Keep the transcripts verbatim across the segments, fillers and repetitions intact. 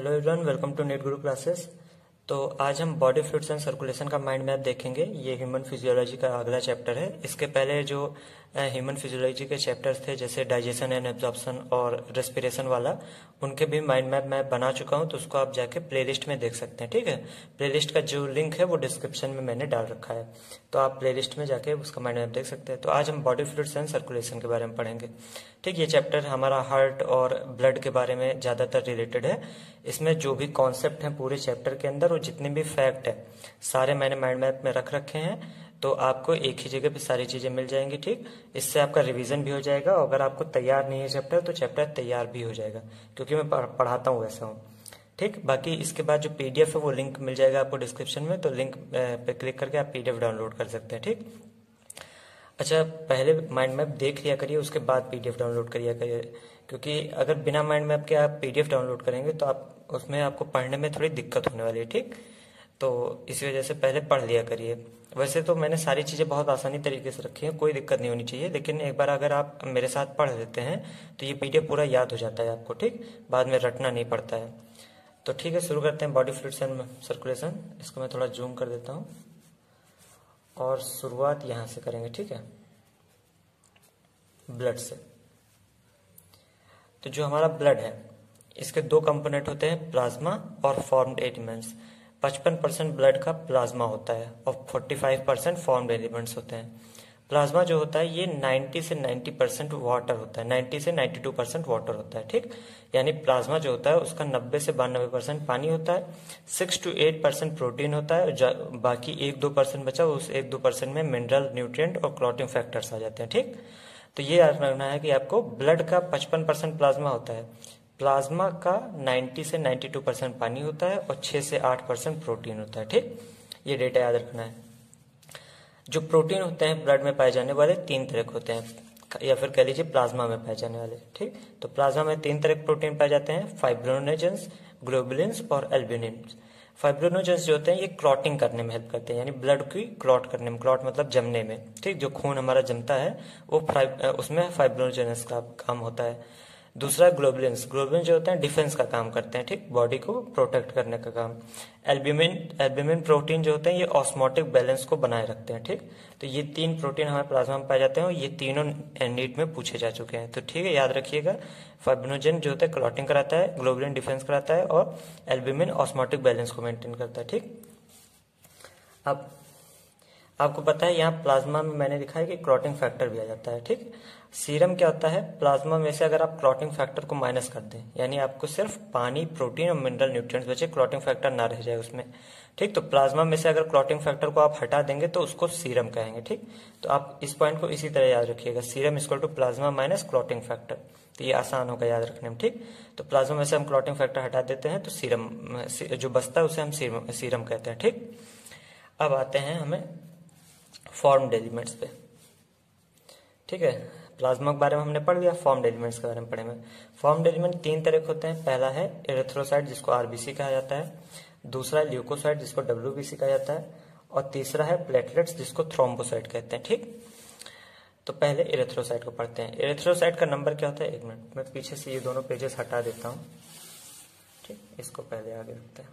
Hello everyone, welcome to NEET Guru classes. तो आज हम बॉडी फ्लूइड्स एंड सर्कुलेशन का माइंड मैप देखेंगे। ये ह्यूमन फिजियोलॉजी का अगला चैप्टर है। इसके पहले जो ह्यूमन फिजियोलॉजी के चैप्टर्स थे जैसे डाइजेशन एंड एब्जॉर्प्शन और रेस्पिरेशन वाला, उनके भी माइंड मैप मैं बना चुका हूं, तो उसको आप जाके प्लेलिस्ट में देख सकते हैं। ठीक है, प्लेलिस्ट का जो लिंक है वो डिस्क्रिप्शन में मैंने डाल रखा है, तो आप प्लेलिस्ट में जाके उसका माइंड मैप देख सकते हैं। तो आज हम बॉडी फ्लूइड्स एंड सर्कुलेशन के बारे में पढ़ेंगे। ठीक, ये चैप्टर हमारा हार्ट और ब्लड के बारे में ज्यादातर रिलेटेड है। इसमें जो भी कॉन्सेप्ट है पूरे चैप्टर के अंदर और जितने भी फैक्ट है सारे मैंने माइंड मैप में रख रखे हैं, तो आपको एक ही जगह पे सारी चीजें मिल जाएंगी। ठीक, इससे आपका रिवीजन भी हो जाएगा और अगर आपको तैयार नहीं है चैप्टर तो चैप्टर तैयार भी हो जाएगा, क्योंकि मैं पढ़ाता हूँ वैसा हूँ। ठीक, बाकी इसके बाद जो पीडीएफ है वो लिंक मिल जाएगा आपको डिस्क्रिप्शन में, तो लिंक पे क्लिक करके आप पीडीएफ डाउनलोड कर सकते हैं। ठीक, अच्छा, पहले माइंड मैप देख लिया करिए, उसके बाद पीडीएफ डाउनलोड करिए करिए क्योंकि अगर बिना माइंड मैप के आप पीडीएफ डाउनलोड करेंगे तो आप उसमें आपको पढ़ने में थोड़ी दिक्कत होने वाली है। ठीक, तो इसी वजह से पहले पढ़ लिया करिए। वैसे तो मैंने सारी चीज़ें बहुत आसानी तरीके से रखी हैं, कोई दिक्कत नहीं होनी चाहिए, लेकिन एक बार अगर आप मेरे साथ पढ़ लेते हैं तो ये पीडीएफ पूरा याद हो जाता है आपको। ठीक, बाद में रटना नहीं पड़ता है। तो ठीक है, शुरू करते हैं बॉडी फ्लूइड्स एंड सर्कुलेशन। इसको मैं थोड़ा जूम कर देता हूँ और शुरुआत यहाँ से करेंगे। ठीक है, ब्लड से। तो जो हमारा ब्लड है इसके दो कंपोनेंट होते हैं, प्लाज्मा और फॉर्म्ड एलिमेंट्स। पचपन परसेंट ब्लड का प्लाज्मा होता है और पैंतालीस परसेंट फॉर्म्ड एलिमेंट्स होते हैं। प्लाज्मा जो होता है ये नब्बे से नब्बे परसेंट वाटर होता है, नब्बे से बानवे परसेंट वाटर होता है। ठीक, यानी प्लाज्मा जो होता है उसका नब्बे से बानवे परसेंट पानी होता है, six to eight percent protein होता है, बाकी एक दो परसेंट बचा, उस एक दो परसेंट में मिनरल, न्यूट्रिएंट और क्लॉटिंग फैक्टर्स आ जाते हैं। ठीक, तो ये याद रखना है कि आपको ब्लड का पचपन परसेंट प्लाज्मा होता है, प्लाज्मा का नब्बे से बानवे परसेंट पानी होता है और छह से आठ परसेंट प्रोटीन होता है। ठीक, ये डेटा याद रखना है। जो प्रोटीन होते हैं ब्लड में पाए जाने वाले तीन तरह के होते हैं, या फिर कह लीजिए प्लाज्मा में पाए जाने वाले। ठीक, तो प्लाज्मा में तीन तरह के प्रोटीन पाए जाते हैं, फाइब्रिनोजेंस, ग्लोबुलिन्स और एल्ब्यूमिन्स। फाइब्रिनोजेंस जो होते हैं ये क्लॉटिंग करने में हेल्प करते हैं, यानी ब्लड की क्लॉट करने में, क्लॉट मतलब जमने में। ठीक, जो खून हमारा जमता है वो उसमें फाइब्रिनोजेंस का काम होता है। दूसरा ग्लोबुलिन्स, ग्लोबुलिन जो होते हैं डिफेंस का काम करते हैं। ठीक, बॉडी को प्रोटेक्ट करने का काम। एल्ब्यूमिन, एल्ब्यूमिन प्रोटीन जो होते हैं ये ऑस्मोटिक बैलेंस को बनाए रखते हैं। ठीक, तो ये तीन प्रोटीन हमारे प्लाज्मा में पाए जाते हैं और ये तीनों नीट में पूछे जा चुके हैं, तो ठीक है, याद रखिएगा। फाइब्रिनोजेन जो होता है क्लॉटिंग कराता है, ग्लोबुलिन डिफेंस कराता है और एल्ब्यूमिन ऑस्मोटिक बैलेंस को मेंटेन करता है। ठीक, अब आपको पता है यहाँ प्लाज्मा में मैंने लिखा है कि क्लॉटिंग फैक्टर भी आ जाता है। ठीक, सीरम क्या होता है, प्लाज्मा में से अगर आप क्लॉटिंग फैक्टर को माइनस कर दें, यानी आपको सिर्फ पानी, प्रोटीन और मिनरल न्यूट्रिएंट्स बचे, क्लॉटिंग फैक्टर ना रह जाए उसमें। ठीक, तो प्लाज्मा में से अगर क्लॉटिंग फैक्टर को आप हटा देंगे तो उसको सीरम कहेंगे। ठीक, तो आप इस पॉइंट को इसी तरह याद रखिएगा, serum equal to plasma minus clotting factor. तो ये आसान होगा याद रखने में। ठीक, तो प्लाज्मा में से हम क्लॉटिंग फैक्टर हटा देते हैं तो सीरम जो बचता है उसे हम सीरम सीरम कहते हैं। ठीक, अब आते हैं हमें फॉर्म्ड एलिमेंट्स पे। ठीक है, प्लाज्मा के बारे में हमने पढ़ लिया, फॉर्म्ड एलिमेंट्स के बारे में पढ़ेंगे। फॉर्म्ड एलिमेंट तीन तरह के होते हैं। पहला है एरिथ्रोसाइट जिसको आरबीसी कहा जाता है, दूसरा है ल्यूकोसाइट जिसको डब्ल्यूबीसी कहा जाता है और तीसरा है प्लेटलेट्स जिसको थ्रोम्बोसाइट कहते हैं। ठीक, तो पहले एरिथ्रोसाइट को पढ़ते हैं। एरिथ्रोसाइट का नंबर क्या होता है, एक मिनट मैं पीछे से ये दोनों पेजेस हटा देता हूँ। ठीक, इसको पहले आगे रखते हैं,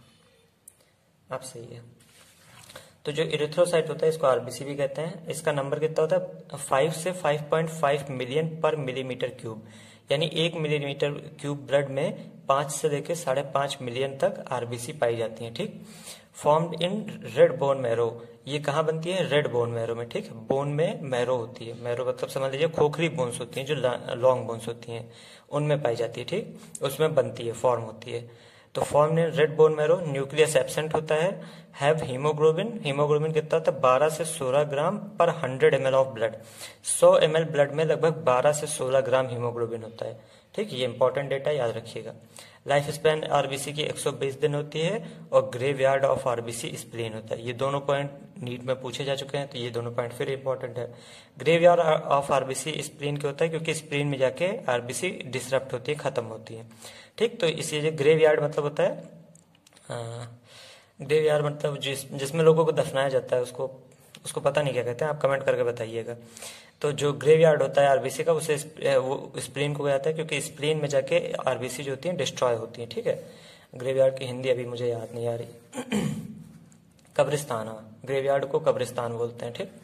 अब सही है। तो जो इरिथ्रोसाइट होता है इसको आरबीसी भी कहते हैं। इसका नंबर कितना होता है, फाइव से five point five million per millimetre cube, यानी एक मिलीमीटर क्यूब ब्लड में पांच से लेकर साढ़े पांच मिलियन तक आरबीसी पाई जाती है। ठीक, formed in red bone marrow, ये कहाँ बनती है, रेड बोन मैरो में। ठीक, बोन में मैरो होती है, मैरो मतलब समझ लीजिए खोखली बोन्स होती हैं, जो लॉन्ग बोन्स होती हैं उनमें पाई जाती है। ठीक, उसमें बनती है, फॉर्म होती है। तो form in red bone marrow, nucleus absent होता है, हैव हीमोग्लोबिन, हीमोग्लोबिन कितना होता है, बारह से सोलह gram per hundred M L of blood. सौ एम एल ब्लड में लगभग बारह से सोलह ग्राम हीमोग्लोबिन होता है। ठीक, ये इंपॉर्टेंट डेटा याद रखिएगा। लाइफ स्पैन आरबीसी की एक सौ बीस दिन होती है और ग्रेवयार्ड ऑफ आरबीसी स्प्लीन होता है। ये दोनों पॉइंट नीट में पूछे जा चुके हैं, तो ये दोनों पॉइंट फिर इंपॉर्टेंट है। ग्रेवयार्ड ऑफ आरबीसी स्प्लीन क्यों होता है, क्योंकि स्प्लीन में जाके आरबीसी डिसरप्ट होती है, खत्म होती है। ठीक, तो इसलिए ग्रेवयार्ड मतलब होता है, ग्रेवयार्ड मतलब जिस जिसमें लोगों को दफनाया जाता है, उसको उसको पता नहीं क्या कहते हैं, आप कमेंट करके बताइएगा। तो जो ग्रेवयार्ड होता है आरबीसी का, उसे वो स्प्लीन को कहता है, क्योंकि स्प्लीन में जाके आरबीसी जो होती है डिस्ट्रॉय होती है। ठीक है, ग्रेवयार्ड की हिंदी अभी मुझे याद नहीं आ रही। कब्रिस्तान, हाँ, ग्रेवयार्ड को कब्रिस्तान बोलते हैं, ठीक।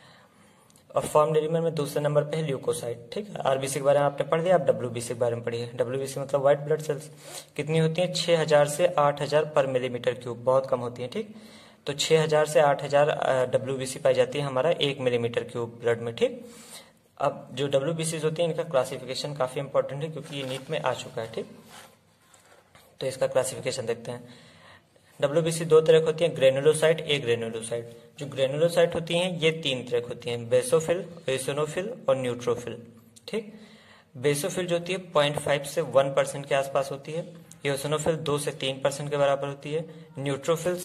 और फॉर्म एलिमेंट में दूसरे नंबर पे है ल्यूकोसाइट, ठीक है। आरबीसी के बारे में आपने पढ़ लिया, आप डब्ल्यूबीसी के बारे में पढ़िए। डब्ल्यूबीसी मतलब व्हाइट ब्लड सेल्स, कितनी होती हैं? छह हजार से आठ हजार पर मिलीमीटर क्यूब, बहुत कम होती है, ठीक। तो छह हजार से आठ हजार डब्ल्यूबीसी पाई जाती है हमारा एक मिलीमीटर क्यूब ब्लड में, ठीक। अब जो डब्ल्यूबीसी होती है इनका क्लासिफिकेशन काफी इंपॉर्टेंट है क्योंकि ये नीट में आ चुका है, ठीक। तो इसका क्लासिफिकेशन देखते हैं। डब्ल्यूबीसी दो तरह की होती है, ग्रेनुलोसाइट, ए ग्रेनुलोसाइट। जो ग्रेनुलोसाइट होती हैं ये तीन तरह की होती हैं, बेसोफिल, एसिनोफिल और न्यूट्रोफिल, ठीक। बेसोफिल जो होती है पॉइंट फाइव से वन परसेंट के आसपास होती है, एसिनोफिल दो से तीन परसेंट के बराबर होती है, neutrophil,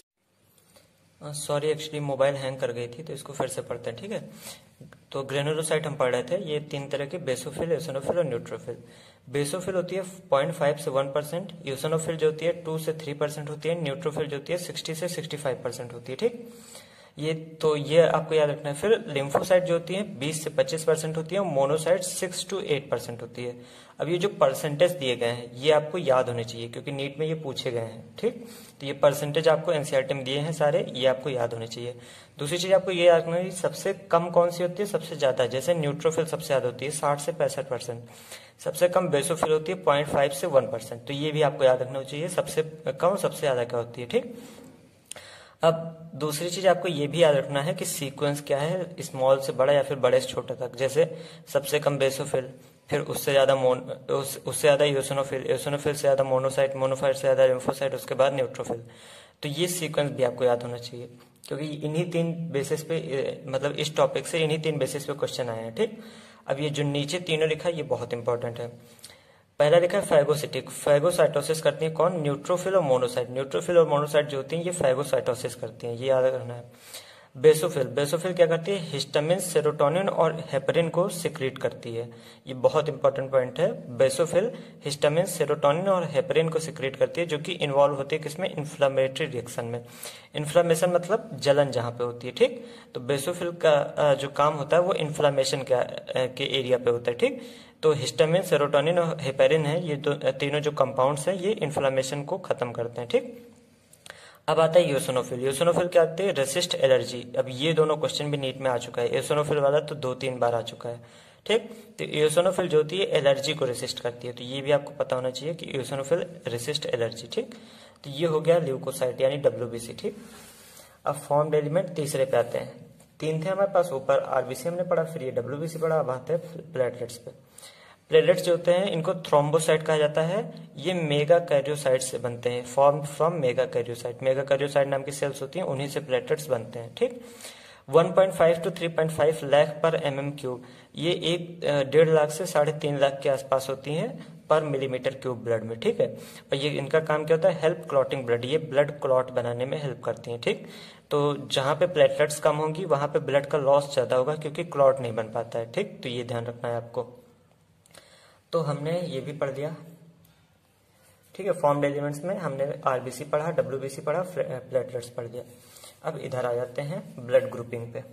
sorry actually mobile hang कर गई थी तो इसको फिर से पढ़ते हैं, ठीक है। तो ग्रेनुलोसाइट हम पढ़ रहे थे, ये तीन तरह के, बेसोफिल, एसिनोफिल और न्यूट्रोफिल। बेसोफिल होती है पॉइंट फाइव से वन परसेंट, एसिनोफिल जो होती है टू से थ्री परसेंट होती है, न्यूट्रोफिल जो होती है सिक्सटी से सिक्सटी फाइव परसेंट होती है, ठीक। ये तो ये आपको याद रखना है। फिर लिम्फोसाइट जो होती है बीस से पच्चीस परसेंट होती है, monocyte six to eight percent होती है। अब ये जो परसेंटेज दिए गए हैं ये आपको याद होने चाहिए क्योंकि नीट में ये पूछे गए हैं, ठीक। तो ये परसेंटेज आपको एनसीईआरटी में दिए हैं सारे, ये आपको याद होने चाहिए। दूसरी चीज आपको ये याद रखना है सबसे कम कौन सी होती है, सबसे ज्यादा, जैसे न्यूट्रोफिल सबसे ज्यादा होती है साठ से पैंसठ परसेंट, सबसे कम बेसोफिल होती है पॉइंट फाइव से वन परसेंट। तो ये भी आपको याद रखना चाहिए, सबसे कम सबसे ज्यादा क्या होती है, ठीक। अब दूसरी चीज आपको ये भी याद रखना है कि सीक्वेंस क्या है, स्मॉल से बड़ा या फिर बड़े से छोटे तक। जैसे सबसे कम बेसोफिल, फिर उससे ज्यादा मोन उस, उससे ज्यादा एसिनोफिल, एसिनोफिल से ज्यादा मोनोसाइट, मोनोसाइट से ज्यादा लिम्फोसाइट, उसके बाद न्यूट्रोफिल। तो ये सीक्वेंस भी आपको याद होना चाहिए क्योंकि इन्हीं तीन बेसिस पे, मतलब इस टॉपिक से इन्हीं तीन बेसिस पे क्वेश्चन आए हैं, ठीक। अब ये जो नीचे तीनों लिखा है ये बहुत इंपॉर्टेंट है। पहला लिखा है फैगोसिटिक, फैगोसाइटोसिस करती है कौन, न्यूट्रोफिल और मोनोसाइट। न्यूट्रोफिल और मोनोसाइट जो होती हैं ये फैगोसाइटोसिस करती हैं, ये याद रखना है। बेसोफिल, बेसोफिल क्या करती है, हिस्टामिन, सेरोटोनिन और हेपरिन को सिक्रीट करती है, ये बहुत इंपॉर्टेंट पॉइंट है। बेसोफिल हिस्टामिन, सेरोटोनिन और हेपरिन को सिक्रीट करती है जो कि इन्वॉल्व होती है किसमें, इन्फ्लामेटरी रिएक्शन में। इन्फ्लामेशन मतलब जलन जहां पे होती है, ठीक। तो बेसोफिल का जो काम होता है वो इन्फ्लामेशन के एरिया पे होता है, ठीक। तो हिस्टामिन, सेरोटोनिन और हेपेरिन है, ये दो तीनों जो कंपाउंड्स हैं ये इन्फ्लामेशन को खत्म करते हैं, ठीक। अब आता है यूसिनोफिल। यूसिनोफिल क्या आते हैं, रेसिस्ट एलर्जी। अब ये दोनों क्वेश्चन भी नीट में आ चुका है, यूसिनोफिल वाला तो दो तीन बार आ चुका है, ठीक। तो यूसिनोफिल जो होती है एलर्जी को रेसिस्ट करती है, तो ये भी आपको पता होना चाहिए कि यूसिनोफिल रेसिस्ट एलर्जी, ठीक। तो ये हो गया ल्यूकोसाइट यानी डब्ल्यूबीसी, ठीक। अब फॉर्म्ड एलिमेंट तीसरे पे आते हैं। तीन थे हमारे पास, ऊपर आरबीसी हमने पढ़ा, फिर ये डब्ल्यूबीसी पढ़ा, अब आते हैं प्लेटलेट्स पे। प्लेटलेट्स जो होते हैं इनको थ्रोम्बोसाइट कहा जाता है, ये मेगा कैरियोसाइट से बनते हैं, form from megakaryocyte. Megakaryocyte नाम की सेल्स होती हैं, उन्हीं से प्लेटलेट्स बनते हैं, ठीक। One point five two three point five lakh per M M cube, ये एक डेढ़ लाख से साढ़े तीन लाख के आसपास होती हैं पर मिलीमीटर क्यूब ब्लड में, ठीक है। और ये इनका काम क्या होता है, हेल्प क्लॉटिंग ब्लड, ये ब्लड क्लॉट बनाने में हेल्प करती हैं, ठीक। तो जहां पे प्लेटलेट्स कम होंगी वहां पे ब्लड का लॉस ज्यादा होगा क्योंकि क्लॉट नहीं बन पाता है, ठीक। तो ये ध्यान रखना है आपको। तो हमने ये भी पढ़ लिया, ठीक है। फॉर्म्ड एलिमेंट्स में हमने आरबीसी पढ़ा, डब्ल्यूबीसी पढ़ा, प्लेटलेट्स पढ़ लिया। अब इधर आ जाते हैं ब्लड ग्रुपिंग पे।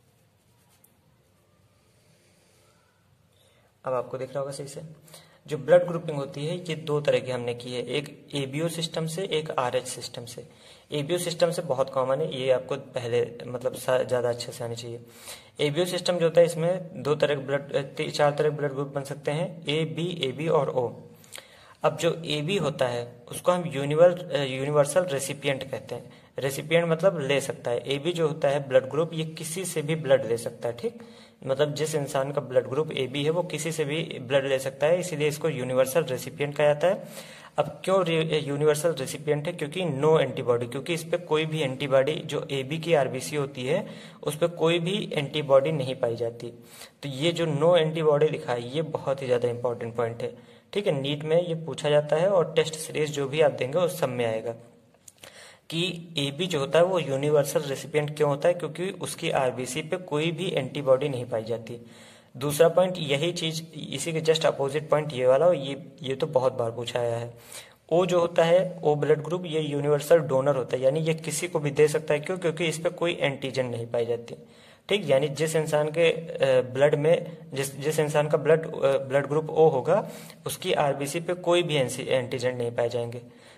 अब आपको दिख रहा होगा सही से, जो ब्लड ग्रुपिंग होती है ये दो तरह की हमने की है, एक एबीओ सिस्टम से, एक आरएच सिस्टम से। एबीओ सिस्टम से बहुत कॉमन है, ये आपको पहले मतलब ज्यादा अच्छे से आनी चाहिए। एबीओ सिस्टम जो होता है इसमें दो तरह ब्लड, चार तरह ब्लड ग्रुप बन सकते हैं, ए बी ए बी और ओ। अब जो ए बी होता है उसको हम यूनिवर्स यूनिवर्सल रेसिपिएंट कहते हैं। रेसिपिएंट मतलब ले सकता है। ए बी जो होता है ब्लड ग्रुप ये किसी से भी ब्लड ले सकता है, ठीक। मतलब जिस इंसान का ब्लड ग्रुप ए बी है वो किसी से भी ब्लड ले सकता है, इसीलिए इसको यूनिवर्सल रेसिपिएंट कहा जाता है। अब क्यों यूनिवर्सल रेसिपिएंट है, क्योंकि नो एंटीबॉडी, क्योंकि इस पे कोई भी एंटीबॉडी, जो ए बी की आरबीसी होती है उस पर कोई भी एंटीबॉडी नहीं पाई जाती। तो ये जो नो एंटीबॉडी लिखा है ये बहुत ही ज्यादा इंपॉर्टेंट पॉइंट है, ठीक है। नीट में ये पूछा जाता है और टेस्ट सीरीज जो भी आप देंगे उस सब में आएगा कि ए बी जो होता है वो यूनिवर्सल रेसिपिएंट क्यों होता है, क्योंकि उसकी आरबीसी पे कोई भी एंटीबॉडी नहीं पाई जाती। दूसरा पॉइंट यही चीज, इसी के जस्ट अपोजिट पॉइंट ये वाला, ये ये तो बहुत बार पूछा आया है। ओ जो होता है, ओ ब्लड ग्रुप, ये यूनिवर्सल डोनर होता है, यानी ये किसी को भी दे सकता है। क्यों, क्योंकि इस पे कोई एंटीजन नहीं पाई जाती, ठीक। यानी जिस इंसान के ब्लड में, जिस जिस इंसान का ब्लड ब्लड ग्रुप ओ होगा उसकी आरबीसी पे कोई भी एंटीजन नहीं पाए जाएंगे।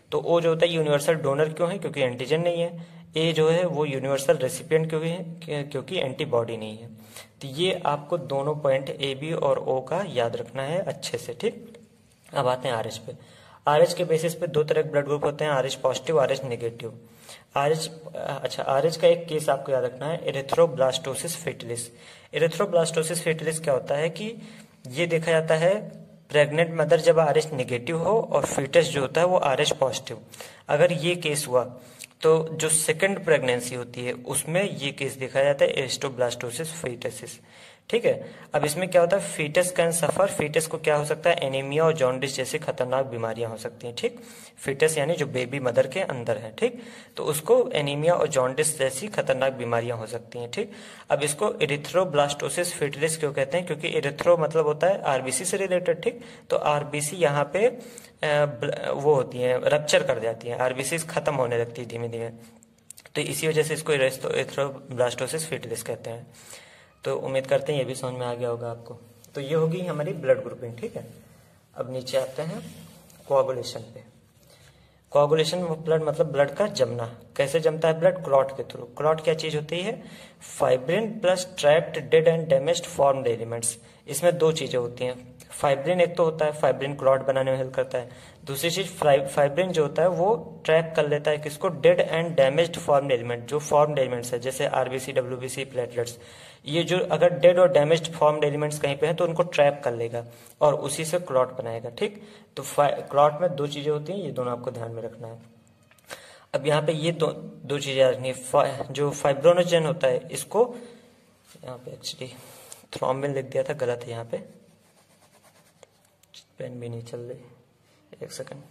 तो ओ जो होता है यूनिवर्सल डोनर क्यों है, क्योंकि एंटीजन नहीं है। ए जो है वो यूनिवर्सल रेसिपिएंट क्यों है, क्योंकि एंटीबॉडी नहीं है। तो ये आपको दोनों पॉइंट ए बी और ओ का याद रखना है अच्छे से, ठीक। अब आते हैं आरएच पे। आरएच के बेसिस पे दो तरह के ब्लड ग्रुप होते हैं, Rh positive, Rh negative. Rh अच्छा आरएच का एक केस आपको याद रखना है, एरिथ्रोब्लास्टोसिस फेटिलिस। एरिथ्रोब्लास्टोसिस फेटिलिस क्या होता है कि ये देखा जाता है प्रेग्नेंट मदर जब आरएच नेगेटिव हो और फीटस जो होता है वो आरएच पॉजिटिव। अगर ये केस हुआ तो जो सेकंड प्रेगनेंसी होती है उसमें ये केस देखा जाता है एरिथ्रोब्लास्टोसिस फेटिलिस, ठीक है। अब इसमें क्या होता है, फीटस कैन सफर, फीटस को क्या हो सकता है, एनीमिया और जॉन्डिस जैसी खतरनाक बीमारियां हो सकती हैं, ठीक। फीटस यानी जो बेबी मदर के अंदर है, ठीक, तो उसको एनीमिया और जॉन्डिस जैसी खतरनाक बीमारियां हो सकती हैं, ठीक। अब इसको एरिथ्रोब्लास्टोसिस फेटिलिस क्यों कहते हैं, क्योंकि एरिथ्रो मतलब होता है आरबीसी से रिलेटेड, ठीक। तो आरबीसी यहाँ पे वो होती है, रप्चर कर जाती है, आरबीसी खत्म होने लगती है धीमे धीमे, तो इसी वजह से इसको एरिथ्रोब्लास्टोसिस फेटिलिस कहते हैं। तो उम्मीद करते हैं ये भी समझ में आ गया होगा आपको। तो ये होगी हमारी ब्लड ग्रुपिंग, ठीक है। अब नीचे आते हैं कोआगुलेशन पे। कोआगुलेशन ब्लड मतलब ब्लड का जमना। कैसे जमता है ब्लड, क्लॉट के थ्रू। क्लॉट क्या चीज होती है, fibrin plus trapped dead and damaged formed elements. इसमें दो चीजें होती हैं, फाइब्रिन एक तो होता है, फाइब्रिन क्लॉट बनाने में हेल्प करता है। दूसरी चीज फाइब्रिन जो होता है वो ट्रैप कर लेता है किसको, dead and damaged formed element, जो फॉर्म्ड एलिमेंट्स है जैसे आरबीसी, डब्ल्यूबीसी, प्लेटलेट्स। ये जो अगर डेड और डैमेज्ड फॉर्म्ड एलिमेंट्स कहीं पे हैं तो उनको ट्रैप कर लेगा और उसी से क्लॉट बनाएगा, ठीक। तो क्लॉट में दो चीजें होती हैं, ये दोनों आपको ध्यान में रखना है। अब यहाँ पे ये दो दो चीजें रखनी है, जो फाइब्रोनोजन होता है इसको, यहाँ पे एक्चुअली थ्रोम्बिन लिख दिया था, गलत है, यहाँ पे पेन भी नहीं चल रही, एक सेकंड।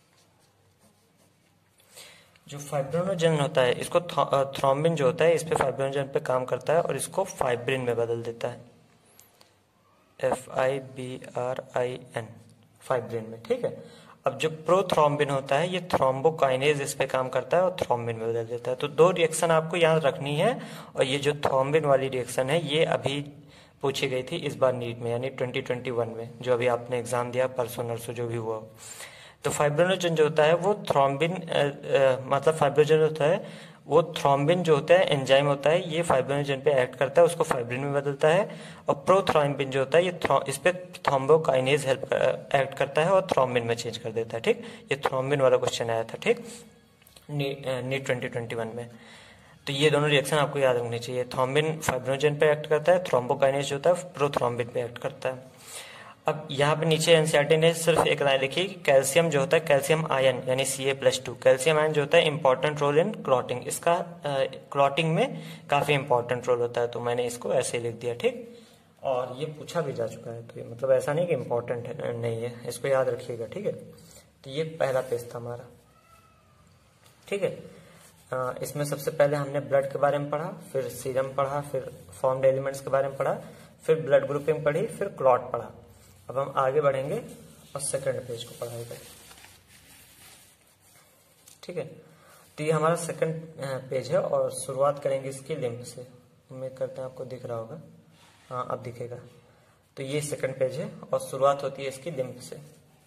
जो फाइब्रोनोजन होता है इसको थ्रोम्बिन जो होता है इस पे फाइब्रोनोजन पे काम करता है और इसको फाइब्रिन में बदल देता है, F I B R I N, fibrin में, ठीक है। अब जो प्रोथ्रोम्बिन होता है ये थ्रोम्बोकाइनेज इस पे काम करता है और थ्रोम्बिन में बदल देता है। तो दो रिएक्शन आपको याद रखनी है, और ये जो थ्रोम्बिन वाली रिएक्शन है ये अभी पूछी गई थी इस बार नीट में, यानी ट्वेंटी ट्वेंटी वन में, जो अभी आपने एग्जाम दिया परसों नरसों जो भी हुआ। तो फाइब्रोनोजन जो होता है वो थ्रोम्बिन मतलब फाइब्रोजन होता है वो थ्रोम्बिन जो होता है एंजाइम होता है, ये फाइब्रोनोजन पे एक्ट करता है, उसको फाइब्रिन में बदलता है। और प्रोथ्रोम्बिन जो होता है ये इस पे थ्रोम्बोकाइनेज हेल्प एक्ट करता है और थ्रोम्बिन में चेंज कर देता है, ठीक। ये थ्रोम्बिन वाला क्वेश्चन आया था, ठीक, नीट ट्वेंटी ट्वेंटी वन में। तो ये दोनों रिएक्शन आपको याद रखनी चाहिए, थ्रोम्बिन फाइब्रोनोजन पे एक्ट करता है, थ्रोम्बोकाइनेज जो होता है प्रोथ्रोम्बिन पे एक्ट करता है। अब यहाँ पे नीचे एनसीईआरटी ने सिर्फ एक लाइन लिखी कि कैल्शियम जो होता है, कैल्शियम आयन यानी C A plus two, calcium ion जो होता है इंपॉर्टेंट रोल इन क्लॉटिंग, इसका क्लॉटिंग में काफी इंपॉर्टेंट रोल होता है, तो मैंने इसको ऐसे लिख दिया, ठीक। और ये पूछा भी जा चुका है, तो ये मतलब ऐसा नहीं कि इंपॉर्टेंट नहीं है, इसको याद रखिएगा, ठीक है। तो ये पहला पेज था हमारा, ठीक है। आ, इसमें सबसे पहले हमने ब्लड के बारे में पढ़ा, फिर सीरम पढ़ा, फिर फॉर्म्ड एलिमेंट्स के बारे में पढ़ा, फिर ब्लड ग्रुपिंग पढ़ी, फिर क्लॉट पढ़ा। अब हम आगे बढ़ेंगे और सेकंड पेज को पढ़ाएंगे, ठीक है। तो ये हमारा सेकंड पेज है और शुरुआत करेंगे इसकी लिम्फ से। उम्मीद करते हैं आपको दिख रहा होगा, हाँ अब दिखेगा। तो ये सेकंड पेज है और शुरुआत होती है इसकी लिम्फ से।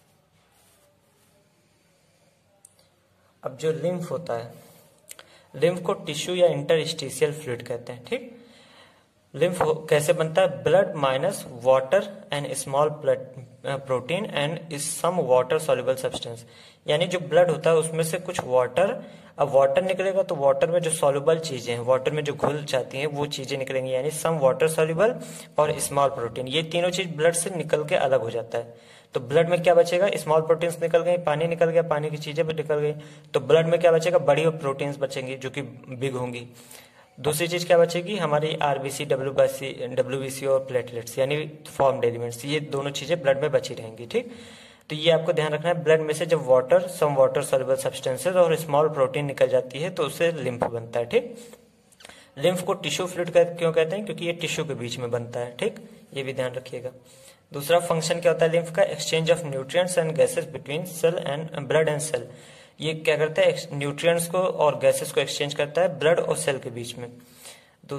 अब जो लिम्फ होता है, लिम्फ को टिश्यू या इंटरस्टिशियल फ्लूइड कहते हैं, ठीक। लिम्फ कैसे बनता है, blood minus water and small blood protein and is some water soluble substance, यानी जो ब्लड होता है उसमें से कुछ वाटर, अब वाटर निकलेगा तो वाटर में जो सॉल्युबल चीजें हैं, वाटर में जो घुल जाती हैं वो चीजें निकलेंगी, यानी सम वाटर सॉल्युबल और स्मॉल प्रोटीन, ये तीनों चीज ब्लड से निकल के अलग हो जाता है। तो ब्लड में क्या बचेगा, स्मॉल प्रोटीन्स निकल गई, पानी निकल गया, पानी की चीजें भी निकल गई, तो ब्लड में क्या बचेगा, बड़ी प्रोटीन्स बचेंगी जो कि बिग होंगी। दूसरी चीज क्या बचेगी, हमारी आरबीसी, डब्ल्यूबीसी डब्ल्यूबीसी और प्लेटलेट्स यानी फॉर्म्ड एलिमेंट्स, ये दोनों चीजें ब्लड में बची रहेंगी, ठीक। तो ये आपको ध्यान रखना है, ब्लड में से जब water, some water soluble substances और स्मॉल प्रोटीन निकल जाती है तो उससे लिम्फ बनता है, ठीक। लिम्फ को टिश्यू फ्लूइड क्यों कहते हैं, क्योंकि ये टिश्यू के बीच में बनता है, ठीक, ये भी ध्यान रखिएगा। दूसरा फंक्शन क्या होता है लिम्फ का, exchange of nutrients and gases between cell and blood and cell, ये क्या करता है, न्यूट्रिएंट्स को और गैसेस को एक्सचेंज करता है ब्लड और सेल के बीच में।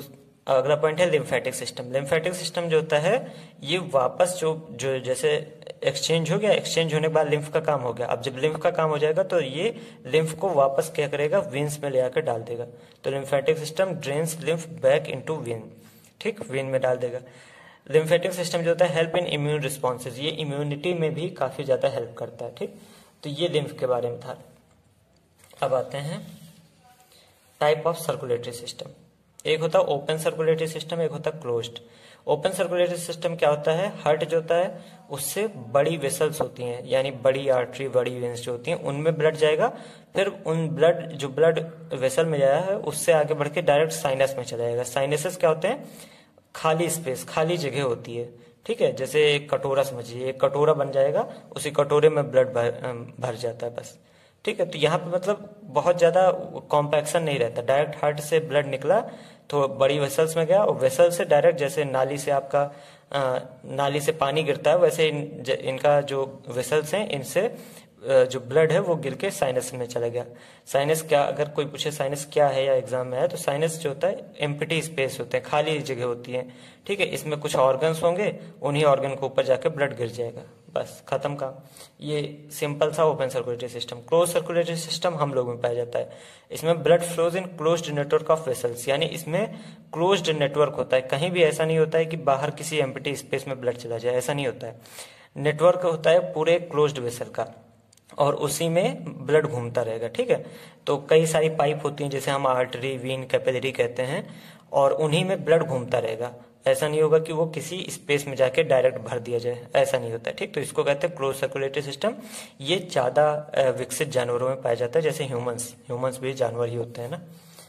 अगला पॉइंट है लिम्फेटिक सिस्टम। लिम्फेटिक सिस्टम जो होता है ये वापस जो जो जैसे एक्सचेंज हो गया, एक्सचेंज होने के बाद लिम्फ का काम हो गया, अब जब लिम्फ का काम हो जाएगा तो ये लिम्फ को वापस क्या करेगा, वेन्स में ले आकर डाल देगा। तो lymphatic system drains lymph back into vein, ठीक, वेन में डाल देगा। लिम्फेटिक सिस्टम जो होता है हेल्प इन इम्यून रिस्पॉन्सेज, ये इम्यूनिटी में भी काफी ज्यादा हेल्प करता है, ठीक। तो ये लिम्फ के बारे में था। अब आते हैं टाइप ऑफ सर्कुलेटरी सिस्टम। एक होता है ओपन सर्कुलेटरी सिस्टम, एक होता है क्लोज्ड। ओपन सर्कुलेटरी सिस्टम क्या होता है, हार्ट जो होता है उससे बड़ी वेसल्स होती हैं, यानी बड़ी आर्टरी, बड़ी वेन्स जो होती हैं उनमें ब्लड जाएगा, फिर उन ब्लड जो ब्लड वेसल में जाया है उससे आगे बढ़ के डायरेक्ट साइनस में चला जाएगा। साइनसेस क्या होते हैं, खाली स्पेस, खाली जगह होती है, ठीक है। जैसे एक कटोरा समझिए, एक कटोरा बन जाएगा, उसी कटोरे में ब्लड भर, भर जाता है बस, ठीक है। तो यहाँ पे मतलब बहुत ज्यादा कॉम्पैक्शन नहीं रहता, डायरेक्ट हार्ट से ब्लड निकला तो बड़ी वेसल्स में गया, और वेसल से डायरेक्ट जैसे नाली से आपका आ, नाली से पानी गिरता है वैसे इन, इनका जो वेसल्स हैं इनसे जो ब्लड है वो गिर के साइनस में चला गया। साइनस क्या, अगर कोई पूछे साइनस क्या है या एग्जाम में है, तो साइनस जो होता है एम्प्टी स्पेस होते हैं, खाली जगह होती है, ठीक है। इसमें कुछ ऑर्गन्स होंगे, उन्हीं ऑर्गन के ऊपर जाकर ब्लड गिर जाएगा, बस खत्म काम। ये सिंपल सा open circulatory system. Close circulatory system हम लोगों में पाया जाता है। इसमें blood flows in closed network of vessels, यानी इसमें क्लोज्ड नेटवर्क होता है, कहीं भी ऐसा नहीं होता है कि बाहर किसी एम्प्टी स्पेस में ब्लड चला जाए, ऐसा नहीं होता है। नेटवर्क होता है पूरे क्लोज्ड वेसल का, और उसी में ब्लड घूमता रहेगा, ठीक है। तो कई सारी पाइप होती हैं, जैसे हम आर्टरी, वीन, कैपिलरी कहते हैं, और उन्हीं में ब्लड घूमता रहेगा। ऐसा नहीं होगा कि वो किसी स्पेस में जाके डायरेक्ट भर दिया जाए, ऐसा नहीं होता है, ठीक। तो इसको कहते हैं क्लोज सर्कुलेटरी सिस्टम। ये ज्यादा विकसित जानवरों में पाया जाता है, जैसे ह्यूमंस ह्यूमंस भी जानवर ही होते हैं ना,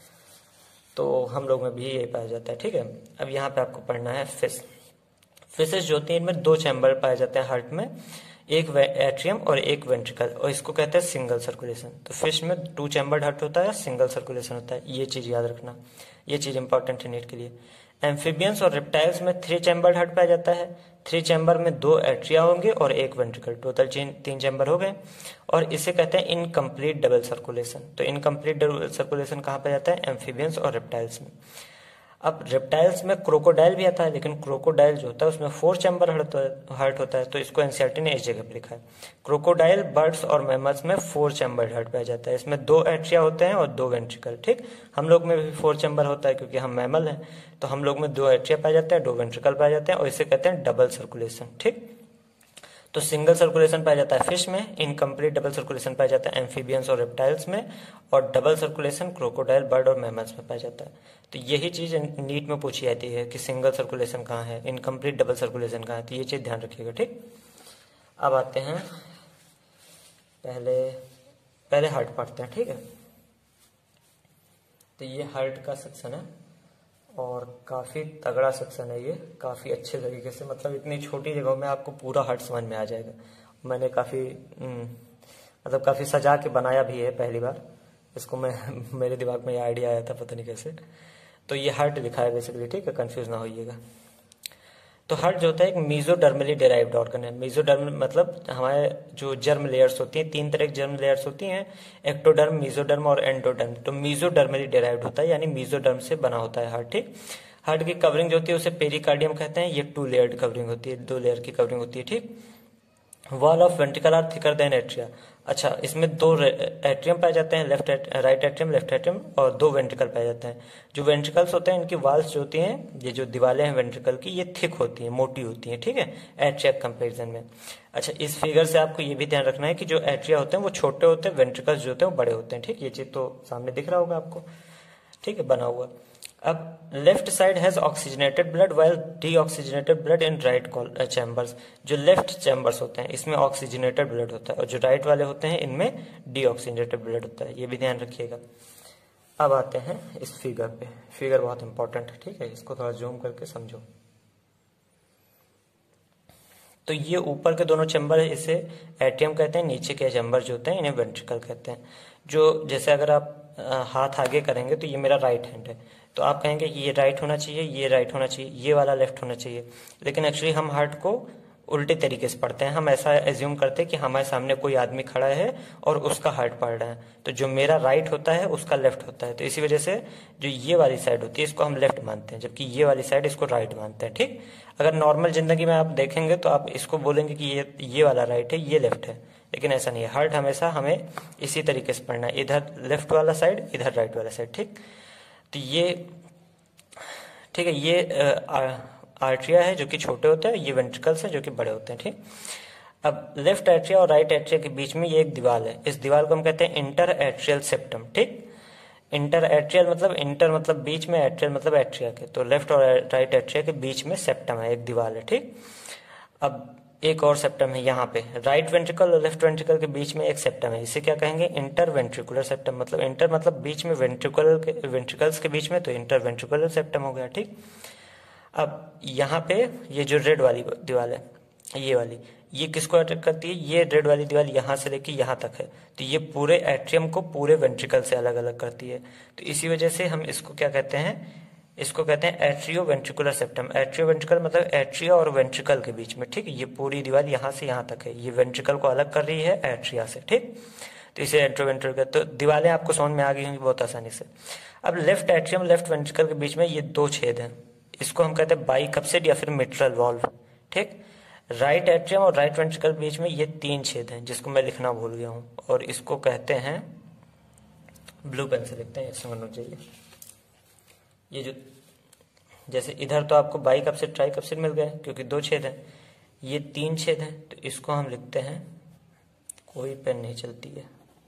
तो हम लोग में भी यही पाया जाता है, ठीक है। अब यहाँ पे आपको पढ़ना है फिश। फिशेस जो होती है इनमें दो चैम्बर पाए जाते हैं हार्ट में, एक एट्रियम और एक वेंट्रिकल, और इसको कहते हैं सिंगल सर्कुलेशन। तो फिश में टू चैम्बर्ड हार्ट होता है, सिंगल सर्कुलेशन होता है, ये चीज याद रखना, ये चीज इंपॉर्टेंट है नीट के लिए। एम्फीबियंस और रेप्टाइल्स में थ्री चैम्बर्ड हार्ट पाया जाता है। थ्री चैम्बर में दो एट्रिया होंगे और एक वेंट्रिकल, टोटल तीन चैम्बर हो गए, और इसे कहते हैं इनकम्प्लीट डबल सर्कुलेशन। तो इनकम्प्लीट डबल सर्कुलेशन कहाँ पाया जाता है, एम्फीबियंस और रेप्टाइल्स में। अब रेप्टाइल्स में क्रोकोडाइल भी आता है, लेकिन क्रोकोडाइल जो होता है उसमें फोर चैम्बर हार्ट होता है, तो इसको एनसीईआरटी ने इस जगह पर लिखा है। क्रोकोडाइल, बर्ड्स और मैमल्स में फोर चैम्बर हार्ट पाया जाता है, इसमें दो एट्रिया होते हैं और दो वेंट्रिकल, ठीक। हम लोग में भी फोर चैम्बर होता है क्योंकि हम मैमल हैं, तो हम लोग में दो एट्रिया पाए जाते हैं, दो वेंट्रिकल पाए जाते हैं, और इसे कहते हैं डबल सर्कुलेशन, ठीक। तो सिंगल सर्कुलेशन पाया जाता है फिश में, इनकम्प्लीट डबल सर्कुलेशन पाया जाता है एम्फीबियंस और रेप्टाइल्स में, और डबल सर्कुलेशन क्रोकोडाइल, बर्ड और मैमल्स में पाया जाता है। तो यही चीज नीट में पूछी जाती है कि सिंगल सर्कुलेशन कहाँ है, इनकम्प्लीट डबल सर्कुलेशन कहाँ है, तो ये चीज ध्यान रखिएगा, ठीक। अब आते हैं पहले पहले हार्ट पढ़ते हैं, ठीक है। तो ये हार्ट का सेक्शन है और काफी तगड़ा सेक्शन है ये, काफी अच्छे तरीके से, मतलब इतनी छोटी जगह में आपको पूरा हार्ट समझ में आ जाएगा। मैंने काफी मतलब काफी सजा के बनाया भी है, पहली बार इसको मैं मेरे दिमाग में ये आइडिया आया था, पता नहीं कैसे। तो ये हार्ट लिखा है बेसिकली, ठीक है, कंफ्यूज ना होइएगा। तो हार्ट जो होता है एक मीजोडर्मली डिराइव्ड ऑर्गन है। मीजोडर्म मतलब हमारे जो जर्म लेयर्स होती हैं, तीन तरह की जर्म लेयर्स होती हैं, एक्टोडर्म, मीजोडर्म और एंडोडर्म। तो मीजोडर्मली डिराइव्ड होता है, यानी मीजोडर्म से बना होता है हार्ट, ठीक। हार्ट की कवरिंग जो होती है उसे पेरिकार्डियम कहते हैं, ये टू लेयर्ड कवरिंग होती है, दो लेयर की कवरिंग होती है, ठीक। Wall of ventricle are thicker than atria. अच्छा, इसमें दो एट्रियम पाए जाते हैं, left right atrium, left atrium, और दो वेंट्रिकल पाए जाते हैं। जो वेंट्रिकल्स होते हैं इनकी वॉल्स जो होती हैं, ये जो दीवारें हैं वेंट्रिकल की, ये थिक होती हैं, मोटी होती हैं, ठीक है, एट्रिया कंपेरिजन में। अच्छा, इस फिगर से आपको ये भी ध्यान रखना है कि जो एट्रिया होते हैं वो छोटे होते हैं, वेंट्रिकल्स जो होते हैं वो बड़े होते हैं, ठीक। ये चीज तो सामने दिख रहा होगा आपको, ठीक है, बना हुआ। अब left side has oxygenated blood while deoxygenated blood in right chambers. जो लेफ्ट चैम्बर्स होते हैं इसमें ऑक्सीजनेटेड ब्लड होता है, और जो राइट वाले होते हैं इनमें डीऑक्सीजनेटेड ब्लड होता है, ये भी ध्यान रखिएगा। अब आते हैं इस फिगर पे, फिगर बहुत इंपॉर्टेंट है, ठीक है, इसको थोड़ा जूम करके समझो। तो ये ऊपर के दोनों चैम्बर है, इसे एट्रियम कहते हैं, नीचे के चैम्बर जो होते हैं इन्हें वेंट्रिकल कहते हैं। जो जैसे अगर आप आ, हाथ आगे करेंगे तो ये मेरा राइट हैंड है, तो आप कहेंगे कि ये राइट होना चाहिए, ये राइट होना चाहिए, ये वाला लेफ्ट होना चाहिए, लेकिन एक्चुअली हम हार्ट को उल्टे तरीके से पढ़ते हैं। हम ऐसा एज्यूम करते हैं कि हमारे सामने कोई आदमी खड़ा है और उसका हार्ट पढ़ रहा है, तो जो मेरा राइट होता है उसका लेफ्ट होता है, तो इसी वजह से जो ये वाली साइड होती है इसको हम लेफ्ट मानते हैं, जबकि ये वाली साइड इसको राइट मानते हैं। ठीक, अगर नॉर्मल जिंदगी में आप देखेंगे तो आप इसको बोलेंगे कि ये ये वाला राइट है, ये लेफ्ट है, लेकिन ऐसा नहीं है। हार्ट हमेशा हमें इसी तरीके से पढ़ना है, इधर लेफ्ट वाला साइड, इधर राइट वाला साइड। ठीक, तो ये ठीक है, ये आर्ट्रिया है जो कि छोटे होते हैं, ये वेंट्रिकल्स है जो कि बड़े होते हैं। ठीक, अब लेफ्ट एट्रिया और राइट एट्रिया के बीच में ये एक दीवार है, इस दीवार को हम कहते हैं इंटर एट्रियल सेप्टम। ठीक, इंटर एट्रियल मतलब इंटर मतलब बीच में, एट्रियल मतलब एट्रिया के, तो लेफ्ट और राइट एट्रिया के बीच में सेप्टम है, एक दीवार है। ठीक, अब एक और सेप्टम है यहाँ पे, राइट वेंट्रिकल और लेफ्ट वेंट्रिकल के बीच में एक सेप्टम है, इसे क्या कहेंगे, इंटर वेंट्रिकुलर सेप्टम। मतलब इंटर मतलब बीच में, वेंट्रिकुलर के वेंट्रिकल्स के बीच में, तो इंटर वेंट्रिकुलर सेप्टम हो गया। ठीक, अब यहाँ पे ये जो रेड वाली दीवार है, ये वाली, ये किसको अटैक करती है, ये रेड वाली दीवार यहाँ से लेके यहाँ तक है, तो ये पूरे एट्रियम को पूरे वेंट्रिकल से अलग अलग करती है, तो इसी वजह से हम इसको क्या कहते हैं, इसको कहते हैं atrio ventricular septum. Atrio ventricle मतलब एट्रिया और वेंट्रिकल के बीच में। ठीक, ये पूरी दीवार यहाँ से यहाँ तक है, ये वेंट्रिकल को अलग कर रही है एट्रिया से। ठीक, तो इसे एट्रियो वेंट्रिकल, तो दीवारें आपको समझ में आ गई होंगी बहुत आसानी से। अब लेफ्ट एट्रियम लेफ्ट वेंट्रिकल के बीच में ये दो छेद हैं, इसको हम कहते हैं बाइकप्सिड या फिर मिट्रल वॉल्व। ठीक, राइट एट्रियम और राइट वेंट्रिकल के बीच में ये तीन छेद हैं, जिसको मैं लिखना भूल गया हूँ, और इसको कहते हैं, ब्लू पेन से लिखते हैं, समझना चाहिए। ये जो, जैसे इधर तो आपको बाइकप्सिड ट्राइकप्सिड मिल गए क्योंकि दो छेद हैं, ये तीन छेद हैं, तो इसको हम लिखते हैं, कोई पेन नहीं चलती है,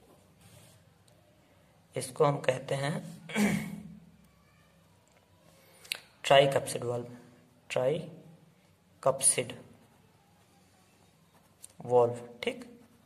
इसको हम कहते हैं ट्राइकप्सिड वॉल्व, ट्राइकप्सिड वॉल्व। ठीक,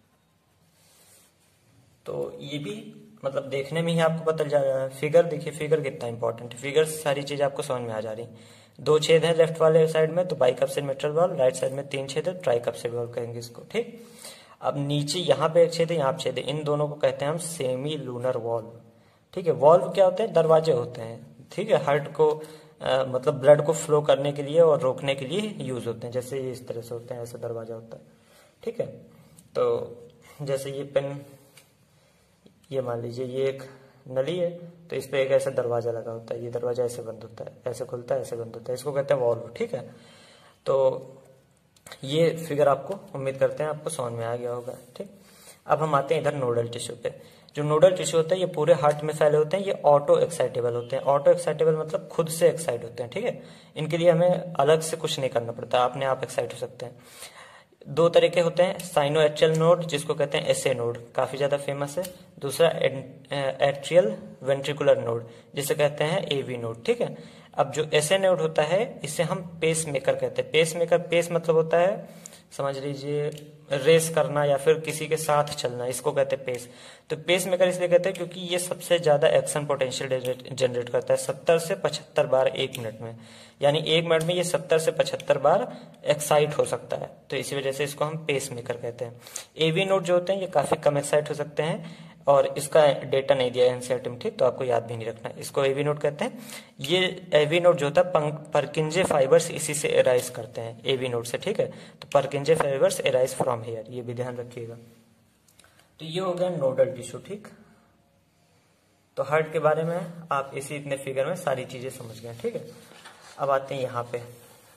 तो ये भी मतलब देखने में ही आपको पता चल जा रहा है। फिगर देखिए, फिगर कितना इंपॉर्टेंट है, फिगर सारी चीज आपको समझ में आ जा रही। दो छेद है लेफ्ट वाले साइड में, तो bicuspid mitral valve, right side में तीन छेद है, ट्राइकप्सिड वॉल्व कहेंगे इसको। ठीक, अब नीचे यहाँ पे एक छेद है, यहाँ पे छेद है, इन दोनों को कहते हैं हम सेमी लूनर वॉल्व। ठीक है, वॉल्व क्या होते हैं, दरवाजे होते हैं। ठीक है, हार्ट को आ, मतलब ब्लड को फ्लो करने के लिए और रोकने के लिए यूज होते हैं, जैसे ये इस तरह से होते हैं, ऐसा दरवाजा होता है। ठीक है, तो जैसे ये पेन, ये मान लीजिए ये एक नली है, तो इस पे एक ऐसा दरवाजा लगा होता है, ये दरवाजा ऐसे बंद होता है, ऐसे खुलता है, ऐसे बंद होता है, इसको कहते हैं वॉल्व। ठीक है, तो ये फिगर आपको, उम्मीद करते हैं आपको समझ में आ गया होगा। ठीक, अब हम आते हैं इधर नोडल टिश्यू पे। जो नोडल टिश्यू होता है ये पूरे हार्ट में फैले होते हैं, ये ऑटो एक्साइटेबल होते हैं। ऑटो एक्साइटेबल मतलब खुद से एक्साइट होते हैं। ठीक है, इनके लिए हमें अलग से कुछ नहीं करना पड़ता, अपने आप एक्साइट हो सकते हैं। दो तरीके होते हैं, साइनो एट्रियल नोड जिसको कहते हैं एसए नोड, काफी ज्यादा फेमस है। दूसरा एट्रियल वेंट्रिकुलर नोड जिसे कहते हैं एवी नोड। ठीक है, अब जो एसए नोड होता है इसे हम पेस मेकर कहते हैं। पेस मेकर, पेस मतलब होता है, समझ लीजिए रेस करना या फिर किसी के साथ चलना, इसको कहते हैं पेस। तो पेस मेकर इसलिए कहते हैं क्योंकि ये सबसे ज्यादा एक्शन पोटेंशियल जनरेट करता है, सत्तर से पचहत्तर बार एक मिनट में, यानी एक मिनट में ये सत्तर से पचहत्तर बार एक्साइट हो सकता है, तो इसी वजह से इसको हम पेस मेकर कहते हैं। एवी नोड जो होते हैं ये काफी कम एक्साइट हो सकते हैं, और इसका डेटा नहीं दिया है एनसीईआरटी में। ठीक, तो आपको याद भी नहीं रखना, इसको एवी नोड कहते हैं। ये एवी नोड जो होता है परकिंजे फाइबर्स इसी से एराइज करते हैं, एवी नोड से। ठीक है, तो Purkinje fibres arise from here, ये भी ध्यान रखिएगा। तो ये हो गया नोडल टिश्यू। ठीक, तो हार्ट के बारे में आप इसी इतने फिगर में सारी चीजें समझ गए। ठीक है, अब आते हैं यहाँ पे,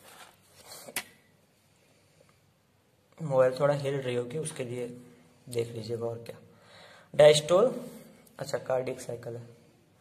मोबाइल थोड़ा हिल रही होगी, उसके लिए देख लीजिएगा। और क्या, डायस्टोल, अच्छा कार्डियक साइकिल है,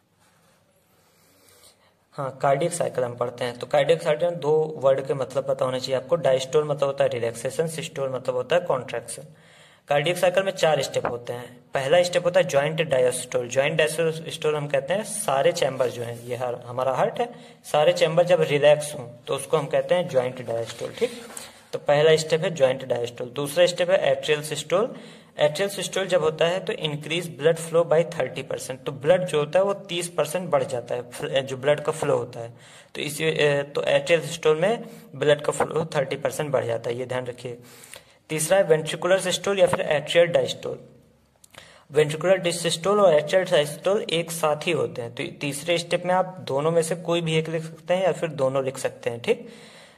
हाँ कार्डियक साइकिल हम पढ़ते हैं। तो कार्डियक साइकिल दो वर्ड के मतलब पता होना चाहिए आपको। डायस्टोल मतलब होता है रिलैक्सेशन, सिस्टोल मतलब होता है कॉन्ट्रैक्शन। कार्डियक साइकिल में चार स्टेप होते हैं। पहला स्टेप होता है ज्वाइंट डायस्टोल। ज्वाइंट डायस्टोल हम कहते हैं सारे चैम्बर जो है, ये हर हमारा हार्ट है, सारे चैम्बर जब रिलैक्स हों तो उसको हम कहते हैं ज्वाइंट डायस्टोल। ठीक, तो पहला स्टेप है ज्वाइंट डायस्टोल। दूसरा स्टेप है एट्रियल सिस्टोल। एट्रियल सिस्टोल जब होता है तो increase blood flow by thirty percent, तो ब्लड जो होता है वो तीस परसेंट बढ़ जाता है, जो ब्लड का फ्लो होता है। तो इसी तो एट्रियल सिस्टोल में ब्लड का फ्लो थर्टी परसेंट बढ़ जाता है, ये ध्यान रखिए। तीसरा है वेंट्रिकुलर सिस्टोल या फिर एट्रियल डायस्टोल। वेंट्रिकुलर सिस्टोल और एट्रियल डायस्टोल एक साथ ही होते हैं, तो तीसरे स्टेप में आप दोनों में से कोई भी एक लिख सकते हैं या फिर दोनों लिख सकते हैं। ठीक,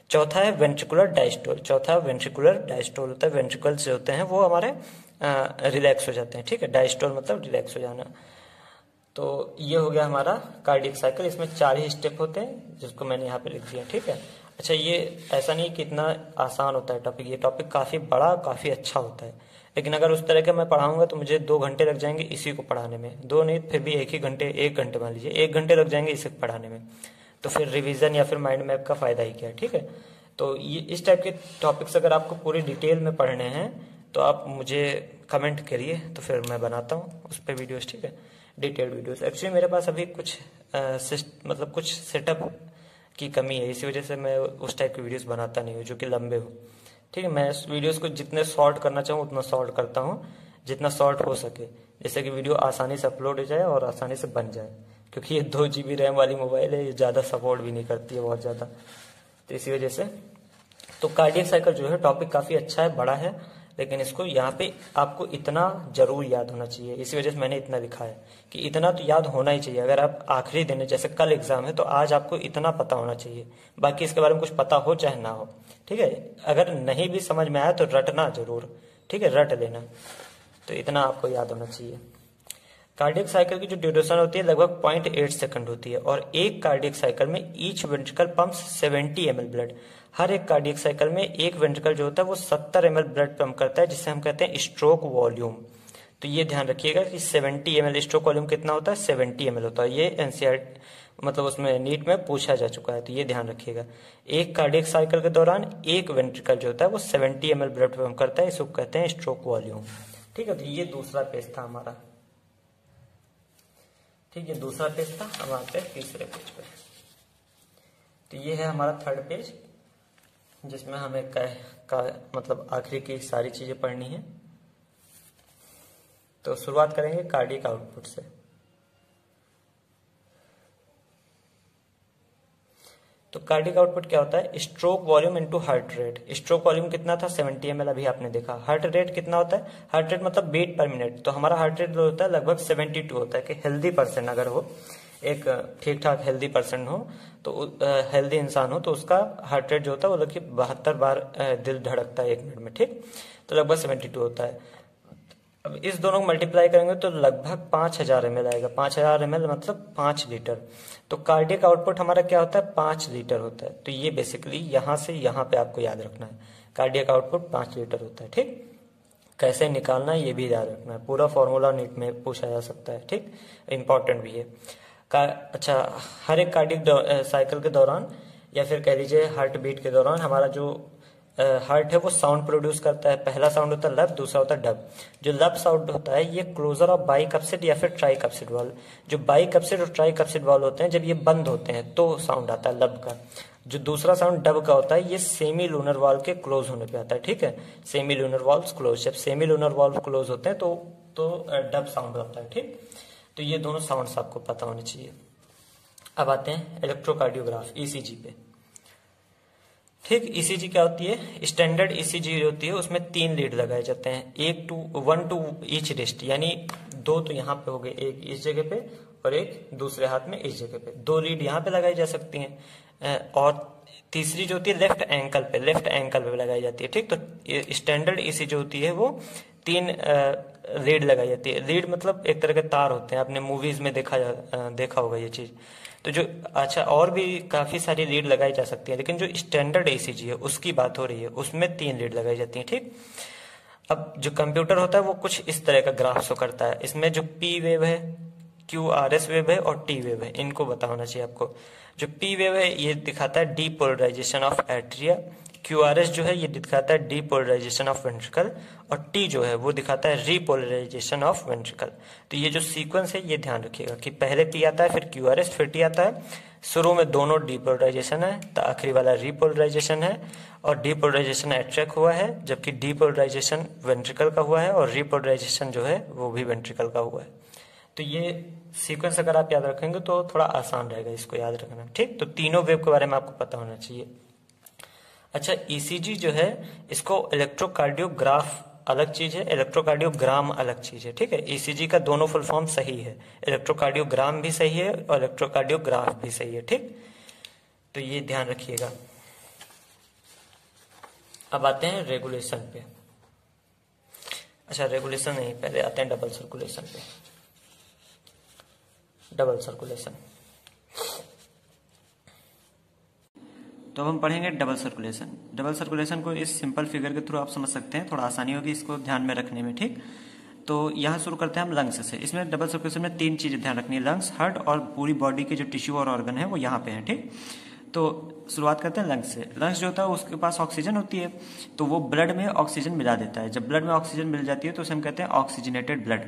चौथा है वेंट्रिकुलर डायस्टोल, चौथा वेंट्रिकुलर डायस्टोल होता है, वेंट्रिकल्स जो होते हैं वो हमारे रिलैक्स हो जाते हैं, ठीक है, डायस्टोल मतलब रिलैक्स हो जाना। तो ये हो गया हमारा कार्डियक साइकिल, इसमें चार ही स्टेप होते हैं जिसको मैंने यहाँ पे लिख दिया, ठीक है। अच्छा, ये ऐसा नहीं कि इतना आसान होता है टॉपिक, ये टॉपिक काफ़ी बड़ा, काफ़ी अच्छा होता है, लेकिन अगर उस तरह के मैं पढ़ाऊंगा तो मुझे दो घंटे लग जाएंगे इसी को पढ़ाने में, दो नहीं फिर भी एक ही घंटे, एक घंटे मान लीजिए एक घंटे लग जाएंगे इसे पढ़ाने में, तो फिर रिवीजन या फिर माइंड मैप का फायदा ही क्या है, ठीक है। तो ये इस टाइप के टॉपिक्स अगर आपको पूरी डिटेल में पढ़ने हैं तो आप मुझे कमेंट करिए, तो फिर मैं बनाता हूँ उस पर वीडियोस, ठीक है, डिटेल्ड वीडियोस। एक्चुअली मेरे पास अभी कुछ आ, मतलब कुछ सेटअप की कमी है, इसी वजह से मैं उस टाइप की वीडियोस बनाता नहीं हूँ जो कि लंबे हो, ठीक है। मैं वीडियोस को जितने शॉर्ट करना चाहूँ उतना शॉर्ट करता हूँ, जितना शॉर्ट हो सके, जैसे कि वीडियो आसानी से अपलोड हो जाए और आसानी से बन जाए, क्योंकि ये दो जी बी रैम वाली मोबाइल है, ये ज़्यादा सपोर्ट भी नहीं करती है बहुत ज़्यादा, तो इसी वजह से। तो कार्डियक साइकिल जो है टॉपिक काफ़ी अच्छा है, बड़ा है, लेकिन इसको यहाँ पे आपको इतना जरूर याद होना चाहिए, इसी वजह से मैंने इतना लिखा है कि इतना तो याद होना ही चाहिए। अगर आप आखिरी दिन है, जैसे कल एग्जाम है, तो आज आपको इतना पता होना चाहिए, बाकी इसके बारे में कुछ पता हो चाहे ना हो, ठीक है। अगर नहीं भी समझ में आया तो रटना जरूर, ठीक है, रट लेना, तो इतना आपको याद होना चाहिए। कार्डियक साइकिल की जो ड्यूरेशन होती है लगभग पॉइंट एट सेकंड होती है, और एक कार्डियक साइकिल में each ventricle pumps seventy M L blood, हर एक कार्डियक साइकिल में एक वेंट्रिकल जो होता है वो सत्तर एम एल ब्लड पंप करता है, जिसे हम कहते हैं स्ट्रोक वॉल्यूम। तो ये ध्यान रखिएगा कि seventy M L stroke volume कितना होता है, सेवेंटी एम एल होता है, ये एनसीआर मतलब उसमें नीट में पूछा जा चुका है, तो ये ध्यान रखिएगा। एक कार्डियक साइकिल के दौरान एक वेंट्रिकल जो होता है वो seventy M L blood pump करता है, इसको कहते हैं स्ट्रोक वॉल्यूम, ठीक है। तो ये दूसरा पेज था हमारा, ठीक है, दूसरा पेज था। हम आते हैं तीसरे पेज पे, तो ये है हमारा थर्ड पेज, जिसमें हमें का, का मतलब आखिरी की सारी चीजें पढ़नी है। तो शुरुआत करेंगे कार्डियक आउटपुट से। तो कार्डियक आउटपुट क्या होता है, stroke volume into heart rate. Stroke volume कितना था, सेवेंटी एम एल, अभी आपने देखा। हार्ट रेट कितना होता है, हार्ट रेट मतलब बीट पर मिनट, तो हमारा हार्ट रेट जो होता है लगभग सेवेंटी टू होता है, कि हेल्दी पर्सन अगर हो, एक ठीक ठाक हेल्दी पर्सन हो, तो हेल्दी इंसान हो, तो उसका हार्ट रेट जो होता है वो लगभग बहत्तर बार दिल धड़कता है एक मिनट में, ठीक, तो लगभग सेवेंटी टू होता है। अब इस दोनों को मल्टीप्लाई करेंगे तो लगभग पांच हजार एम एल आएगा, पांच हजार एम एल मतलब पांच लीटर। तो कार्डियक आउटपुट हमारा क्या होता है, पांच लीटर होता है। तो ये बेसिकली यहां से यहां पे आपको याद रखना है, कार्डियक आउटपुट पांच लीटर होता है, ठीक। कैसे निकालना है ये भी याद रखना है, पूरा फॉर्मूला नीट में पूछा जा सकता है, ठीक, इंपॉर्टेंट भी है। का अच्छा, हर एक कार्डियक साइकिल के दौरान या फिर कह लीजिए हार्ट बीट के दौरान हमारा जो हार्ट है वो साउंड प्रोड्यूस करता है। पहला साउंड होता है लब, दूसरा होता है डब। जो लब साउंड होता है ये क्लोजर ऑफ बाइकप्सिड या फिर ट्राइकप्सिड वाल्व, जो बाइकप्सिड और ट्राइकप्सिड वाल्व होते हैं जब ये बंद होते हैं तो साउंड आता है लब का। जो दूसरा साउंड डब का होता है ये सेमी लूनर वाल्व के क्लोज होने पे आता है, ठीक है, सेमी लूनर वाल्व क्लोज, जब सेमी लूनर वाल्व क्लोज होते हैं तो तो डब साउंड होता है, ठीक। तो ये दोनों साउंड्स आपको पता होने चाहिए। अब आते हैं इलेक्ट्रोकार्डियोग्राफ, ईसीजी पे, ठीक। ईसीजी क्या होती है, स्टैंडर्ड ईसीजी होती है, उसमें तीन लीड लगाए जाते हैं, एक two one to each wrist, यानी दो तो यहाँ पे हो गए, एक इस जगह पे और एक दूसरे हाथ में इस जगह पे, दो लीड यहाँ पे लगाई जा सकती हैं, और तीसरी जो होती है लेफ्ट एंकल पे, लेफ्ट एंकल पे लगाई जाती है, ठीक। तो स्टैंडर्ड ईसीजी जो होती है वो तीन लीड लगाई जाती है। लीड मतलब एक तरह के तार होते हैं, आपने मूवीज में देखा देखा होगा ये चीज। तो जो अच्छा और भी काफी सारी लीड लगाई जा सकती है, लेकिन जो स्टैंडर्ड ईसीजी है उसकी बात हो रही है, उसमें तीन लीड लगाई जाती है, ठीक। अब जो कंप्यूटर होता है वो कुछ इस तरह का ग्राफ शो करता है, इसमें जो पी वेव है, क्यू आर एस वेव है और टी वेव है, इनको पता होना चाहिए आपको। जो पी वेव है ये दिखाता है depolarisation of atria, Q R S जो है ये दिखाता है डीपोलराइजेशन ऑफ वेंट्रिकल, और टी जो है वो दिखाता है रीपोलराइजेशन ऑफ वेंट्रिकल। तो ये जो सीक्वेंस है ये ध्यान रखिएगा कि पहले पी आता है, फिर क्यू आर एस, फिर टी आता है। शुरू में दोनों डीपोलराइजेशन है, तो आखिरी वाला रीपोलराइजेशन है, और डीपोलराइजेशन एट्रिक हुआ है, जबकि डीपोलराइजेशन वेंट्रिकल का हुआ है, और रीपोलराइजेशन जो है वो भी वेंट्रिकल का हुआ है। तो ये सीक्वेंस अगर आप याद रखेंगे तो थोड़ा आसान रहेगा इसको याद रखना, ठीक। तो तीनों वेव के बारे में आपको पता होना चाहिए। अच्छा, ईसीजी जो है इसको इलेक्ट्रोकार्डियोग्राफ अलग चीज है, इलेक्ट्रोकार्डियोग्राम अलग चीज है, ठीक है। ईसीजी का दोनों फुल फॉर्म सही है, इलेक्ट्रोकार्डियोग्राम भी सही है और इलेक्ट्रोकार्डियोग्राफ भी सही है, ठीक। तो ये ध्यान रखिएगा। अब आते हैं रेगुलेशन पे। अच्छा, रेगुलेशन नहीं, पहले आते हैं डबल सर्कुलेशन पे। डबल सर्कुलेशन, तो अब हम पढ़ेंगे डबल सर्कुलेशन। डबल सर्कुलेशन को इस सिंपल फिगर के थ्रू आप समझ सकते हैं, थोड़ा आसानी होगी इसको ध्यान में रखने में, ठीक। तो यहाँ शुरू करते हैं हम लंग्स से। इसमें डबल सर्कुलेशन में तीन चीजें ध्यान रखनी है, लंग्स, हार्ट और पूरी बॉडी के जो टिश्यू और ऑर्गन है वो यहाँ पे है, ठीक। तो शुरुआत करते हैं लंग्स से। लंग्स जो होता है उसके पास ऑक्सीजन होती है, तो वो ब्लड में ऑक्सीजन मिला देता है। जब ब्लड में ऑक्सीजन मिल जाती है तो उसे हम कहते हैं ऑक्सीजनेटेड ब्लड।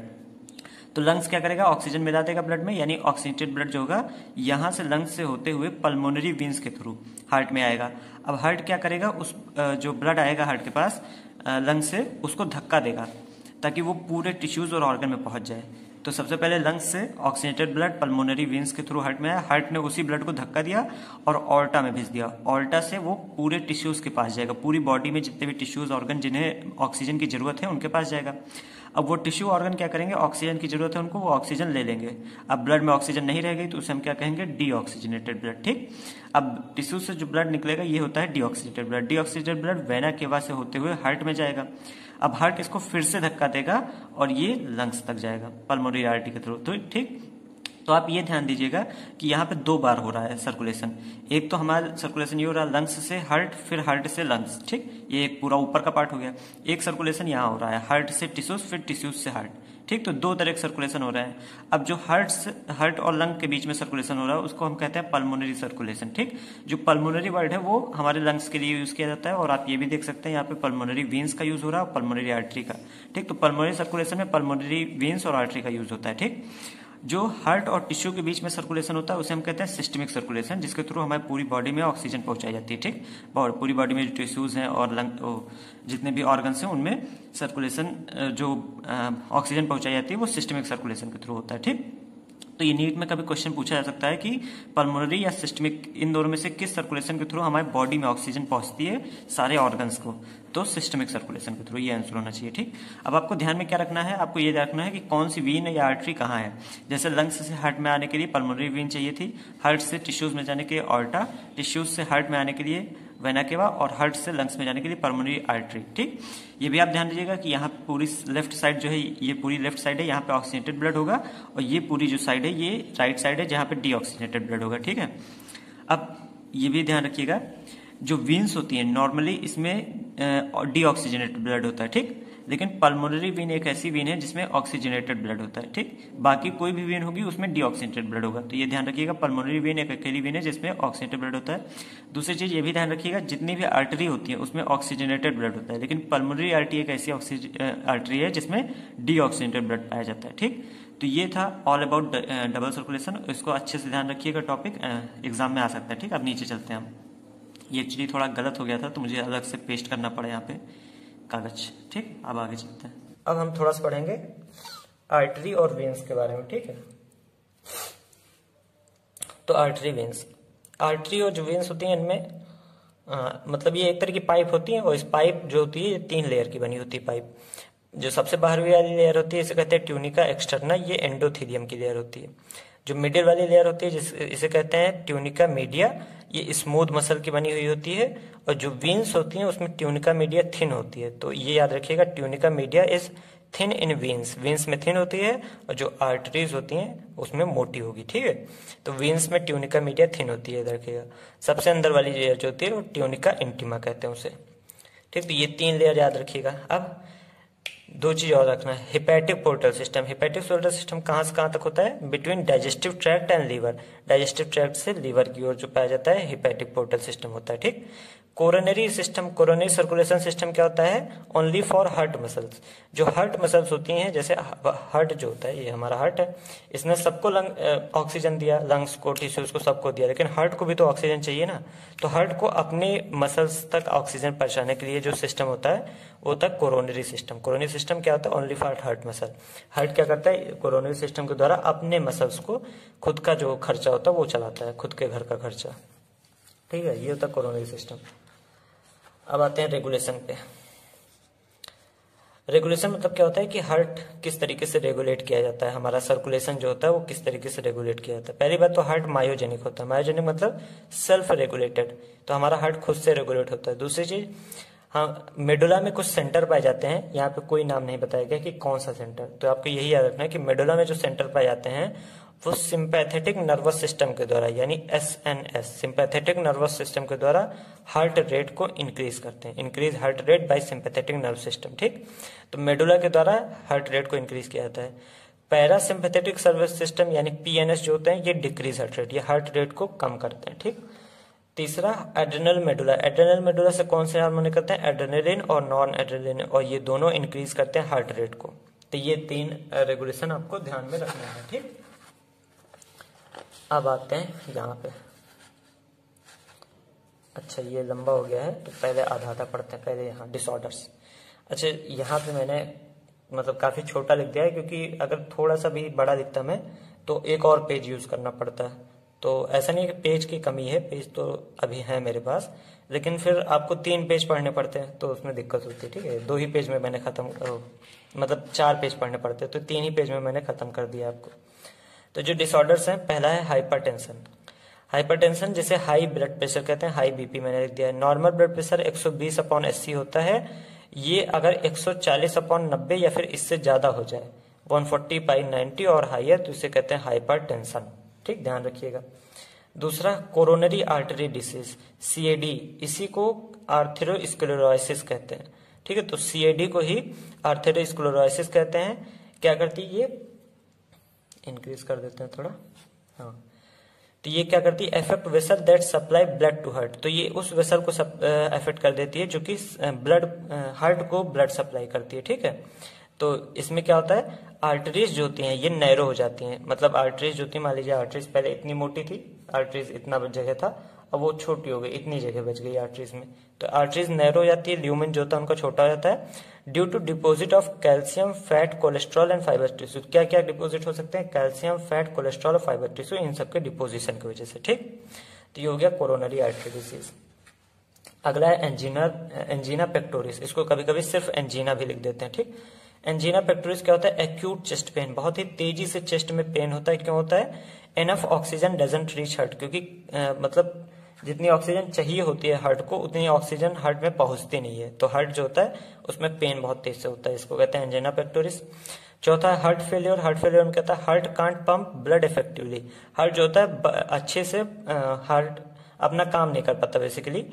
तो लंग्स क्या करेगा, ऑक्सीजन मिला देगा ब्लड में, यानी ऑक्सीजनेटेड ब्लड जो होगा यहाँ से लंग्स से होते हुए पल्मोनरी वेन्स के थ्रू हार्ट में आएगा। अब हार्ट क्या करेगा, उस जो ब्लड आएगा हार्ट के पास लंग्स से, उसको धक्का देगा ताकि वो पूरे टिश्यूज और ऑर्गन में पहुंच जाए। तो सबसे पहले लंग्स से ऑक्सीजनेटेड ब्लड पल्मोनरी वेन्स के थ्रू हार्ट में आया, हार्ट ने उसी ब्लड को धक्का दिया और ऑर्टा में भेज दिया। ऑर्टा से वो पूरे टिश्यूज के पास जाएगा, पूरी बॉडी में जितने भी टिश्यूज ऑर्गन जिन्हें ऑक्सीजन की जरूरत है उनके पास जाएगा। अब वो टिश्यू ऑर्गन क्या करेंगे, ऑक्सीजन की जरूरत है उनको, वो ऑक्सीजन ले लेंगे। अब ब्लड में ऑक्सीजन नहीं रह गई तो उसे हम क्या कहेंगे, डीऑक्सीजनेटेड ब्लड, ठीक। अब टिश्यू से जो ब्लड निकलेगा ये होता है deoxygenated blood. Deoxygenated blood vena cava से होते हुए हार्ट में जाएगा। अब हार्ट इसको फिर से धक्का देगा और ये लंग्स तक जाएगा पल्मोनरी आर्टरी के थ्रू, तो ठीक। तो आप ये ध्यान दीजिएगा कि यहाँ पे दो बार हो रहा है सर्कुलेशन। एक तो हमारा सर्कुलेशन ये हो रहा है लंग्स से हार्ट, फिर हार्ट से लंग्स, ठीक। ये एक पूरा ऊपर का पार्ट हो गया। एक सर्कुलेशन यहाँ हो रहा है हार्ट से टिश्यूज, फिर टिश्यूज से हार्ट, ठीक। तो दो तरह के सर्कुलेशन हो रहा है। अब जो हार्ट से हार्ट और लंग के बीच में सर्कुलेशन हो रहा है उसको हम कहते हैं पल्मोनरी सर्कुलेशन, ठीक। जो पल्मोनरी वर्ड है वो हमारे लंग्स के लिए यूज किया जाता है, और आप ये भी देख सकते हैं यहाँ पे पल्मोनरी वेन्स का यूज हो रहा है और पल्मोनरी आर्टरी का, ठीक। तो पल्मोनरी सर्कुलेशन में पल्मोनरी वेन्स और आर्टरी का यूज होता है, ठीक। जो हार्ट और टिश्यू के बीच में सर्कुलेशन होता है उसे हम कहते हैं सिस्टमिक सर्कुलेशन, जिसके थ्रू हमारी पूरी बॉडी में ऑक्सीजन पहुंचाई जाती है, ठीक। और पूरी बॉडी में जो टिश्यूज हैं और लंग जितने भी ऑर्गन्स हैं उनमें सर्कुलेशन जो ऑक्सीजन पहुंचाई जाती है वो सिस्टमिक सर्कुलेशन के थ्रू होता है, ठीक। तो ये नीट में कभी क्वेश्चन पूछा जा सकता है कि पल्मोनरी या सिस्टमिक, इन दोनों में से किस सर्कुलेशन के थ्रू हमारी बॉडी में ऑक्सीजन पहुंचती है सारे ऑर्गन्स को, तो सिस्टमिक सर्कुलेशन के थ्रू ये आंसर होना चाहिए, ठीक। अब आपको ध्यान में क्या रखना है, आपको ये रखना है कि कौन सी वीन या आर्टरी कहाँ है। जैसे लंग्स से हार्ट में आने के लिए पल्मोनरी वीन चाहिए थी, हार्ट से टिश्यूज में जाने के लिए ऑर्टा, टिश्यूज से हार्ट में आने के लिए वेना केवा और हार्ट से लंग्स में जाने के लिए पल्मोनरी आर्टरी, ठीक। ये भी आप ध्यान दीजिएगा कि यहाँ पूरी लेफ्ट साइड जो है, ये पूरी लेफ्ट साइड है, यहाँ पे ऑक्सीजनेटेड ब्लड होगा, और ये पूरी जो साइड है ये राइट साइड है जहाँ पे डीऑक्सीजनेटेड ब्लड होगा, ठीक है। अब ये भी ध्यान रखिएगा, जो वीन्स होती है नॉर्मली इसमें डीऑक्सीजनेटेड ब्लड होता है, ठीक। लेकिन पल्मोनरी वीन एक ऐसी वीन है जिसमें ऑक्सीजनेटेड ब्लड होता है, ठीक। बाकी कोई भी वीन होगी उसमें डीऑक्सीजनेटेड ब्लड होगा, तो ये ध्यान रखिएगा पल्मोनरी वीन एक अकेली वीन है जिसमें ऑक्सीजनेटेड ब्लड होता है। दूसरी चीज ये भी ध्यान रखिएगा, जितनी भी आर्टरी होती है उसमें ऑक्सीजनेटेड ब्लड होता है, लेकिन पल्मोनरी आर्टरी एक ऐसी आर्टरी है जिसमें डीऑक्सीजनेटेड ब्लड पाया जाता है, ठीक। तो ये था ऑल अबाउट डबल सर्कुलेशन, इसको अच्छे से ध्यान रखिएगा, टॉपिक एग्जाम में आ सकता है, ठीक। अब नीचे चलते हैं हम। ये एक्चुअली थोड़ा गलत हो गया था तो मुझे अलग से पेस्ट करना पड़ा यहाँ पे कागज, ठीक। अब आगे चलते हैं। अब हम थोड़ा सा पढ़ेंगे आर्टरी और वेन्स के बारे में, ठीक है। तो आर्टरी वेन्स, आर्टरी और जो वेन्स होती हैं इनमें आ, मतलब ये एक तरह की पाइप होती है, और इस पाइप जो होती है ये तीन लेयर की बनी होती है पाइप। जो सबसे बाहरी वाली लेयर होती है इसे कहते हैं ट्यूनिका एक्सटर्ना, ये एंडोथीलियम की लेयर होती है। जो मिडिल वाली लेयर होती है जिस इसे कहते हैं ट्यूनिका मीडिया, ये स्मूथ मसल की बनी हुई होती है। और जो वीन्स होती हैं उसमें ट्यूनिका मीडिया थिन होती है, तो ये याद रखिएगा tunica media is thin in veins, veins में थिन होती है, और जो आर्टरीज होती हैं उसमें मोटी होगी, ठीक है। तो वीन्स में ट्यूनिका मीडिया थिन होती है, याद रखिएगा। सबसे अंदर वाली लेयर जो होती है वो ट्यूनिका इंटीमा कहते हैं उसे, ठीक। तो ये तीन लेयर याद रखिएगा। अब दो चीज और रखना है, hepatic portal system. Hepatic portal system कहां से कहां तक होता है, between digestive tract and liver, digestive tract से लीवर की ओर जो पाया जाता है हिपैटिक पोर्टल सिस्टम होता है, ठीक। Coronary system, coronary circulation system क्या होता है, ओनली फॉर हार्ट मसल्स। जो हार्ट मसल्स होती हैं, जैसे हार्ट जो होता है, ये हमारा हार्ट है, इसने सबको लंग ऑक्सीजन दिया, लंग्स को, टिश्यूज को, सबको दिया, लेकिन हार्ट को भी तो ऑक्सीजन चाहिए ना। तो हार्ट को अपने मसल्स तक ऑक्सीजन पहुंचाने के लिए जो सिस्टम होता है वो होता है कोरोनरी सिस्टम। कोरोनरी सिस्टम क्या होता है, only for heart muscle. Heart क्या करता है, कोरोनरी सिस्टम के द्वारा अपने मसल्स को, खुद का जो खर्चा होता है वो चलाता है, खुद के घर का खर्चा, ठीक है। ये होता है कोरोनरी सिस्टम। अब आते हैं रेगुलेशन पे। रेगुलेशन मतलब क्या होता है कि हार्ट किस तरीके से रेगुलेट किया जाता है, हमारा सर्कुलेशन जो होता है वो किस तरीके से रेगुलेट किया जाता है। पहली बात तो हार्ट मायोजेनिक होता है, मायोजेनिक मतलब सेल्फ रेगुलेटेड, तो हमारा हार्ट खुद से रेगुलेट होता है। दूसरी चीज, हाँ, मेडुला में कुछ सेंटर पाए जाते हैं, यहाँ पे कोई नाम नहीं बताया गया कि कौन सा सेंटर, तो आपको यही याद रखना है कि मेडुला में जो सेंटर पाए जाते हैं वो सिंपैथेटिक नर्वस सिस्टम के द्वारा यानी S N S sympathetic nervous system के द्वारा हार्ट रेट को इंक्रीज करते हैं, increase heart rate by sympathetic nerve system. ठीक, तो मेडुला के द्वारा हार्ट रेट को इंक्रीज किया जाता है। पैरासिम्पैथेटिक नर्वस सिस्टम यानी पी एन एस जो होते हैं ये डिक्रीज हार्ट रेट, ये हार्ट रेट को कम करते हैं। ठीक, तीसरा एड्रेनल मेडुला, एड्रेनल मेडुला से कौन से हार्मोन निकलते हैं, एड्रेनलिन और नॉन एड्रेनलिन, और ये दोनों इंक्रीज करते हैं हार्ट रेट को। तो ये तीन रेगुलेशन आपको ध्यान में रखना है। ठीक, अब आते हैं यहाँ पे। अच्छा, ये लंबा हो गया है तो पहले आधा आधा पढ़ते हैं। पहले यहाँ डिसऑर्डर्स। अच्छा, यहाँ पे मैंने मतलब काफी छोटा लिख दिया है क्योंकि अगर थोड़ा सा भी बड़ा लिखता मैं तो एक और पेज यूज करना पड़ता है। तो ऐसा नहीं कि पेज की कमी है, पेज तो अभी है मेरे पास, लेकिन फिर आपको तीन पेज पढ़ने पड़ते हैं तो उसमें दिक्कत होती है। ठीक है, दो ही पेज में मैंने खत्म, मतलब चार पेज पढ़ने पड़ते हैं तो तीन ही पेज में मैंने खत्म कर दिया आपको। तो जो डिसऑर्डर्स हैं, पहला है हाइपरटेंशन। हाइपरटेंशन जिसे हाई ब्लड प्रेशर कहते हैं, हाई बीपी मैंने लिख दिया है। नॉर्मल ब्लड प्रेशर एक सौ बीस अपॉन अस्सी होता है, ये अगर एक सौ चालीस अपॉन नब्बे या फिर इससे ज्यादा हो जाए, एक सौ चालीस बाई नब्बे और हाइयर, तो इसे कहते हैं हाइपरटेंशन। ठीक, ध्यान रखिएगा। दूसरा coronary artery disease, C A D, इसी को आर्थेरोस्क्लेरोसिस कहते हैं। ठीक है, तो सी ए डी को ही आर्थेरोस्क्लेरोसिस कहते हैं। क्या करती है ये, इंक्रीज कर देते हैं थोड़ा, हाँ, तो ये क्या करती है, affect vessel that supply blood to heart, तो ये उस वेसल को एफेक्ट कर देती है जो कि ब्लड हार्ट को ब्लड सप्लाई करती है। ठीक है, तो इसमें क्या होता है, आर्टरीज जो होती हैं ये नैरो हो जाती हैं, मतलब आर्टरीज जो होती है, मान लीजिए आर्टरीज पहले इतनी मोटी थी, आर्टरीज इतना जगह था, अब वो छोटी हो गई, इतनी जगह बच गई आर्टरीज में, तो आर्टरीज नैरो हो जाती है, ल्यूमेन जो होता है उनका छोटा हो जाता है due to deposit of calcium, fat, cholesterol and fibre tissue. क्या क्या डिपोजिट हो सकते हैं, कैल्शियम, फैट, कोलेस्ट्रॉल और फाइबर टिश्यू, इन सबके डिपोजिशन की वजह से। ठीक, तो ये हो गया कोरोनरी आर्टरी डिसीज। अगला है एंजीना, एंजीना पेक्टोरिस, इसको कभी कभी सिर्फ एंजीना भी लिख देते हैं। ठीक, एंजीना पेक्टोरिस क्या होता है, एक्यूट चेस्ट पेन, बहुत ही तेजी से चेस्ट में पेन होता है। क्यों होता है, enough oxygen doesn't reach heart, क्योंकि आ, मतलब जितनी ऑक्सीजन चाहिए होती है हार्ट को उतनी ऑक्सीजन हार्ट में पहुंचती नहीं है, तो हार्ट जो होता है उसमें पेन बहुत तेज से होता है, इसको कहते हैं एंजीना पेक्टोरिस। चौथा है हार्ट फेलियर, हार्ट फेलियर में कहता है heart can't pump blood effectively, heart जो होता है अच्छे से हार्ट अपना काम नहीं कर पाता, बेसिकली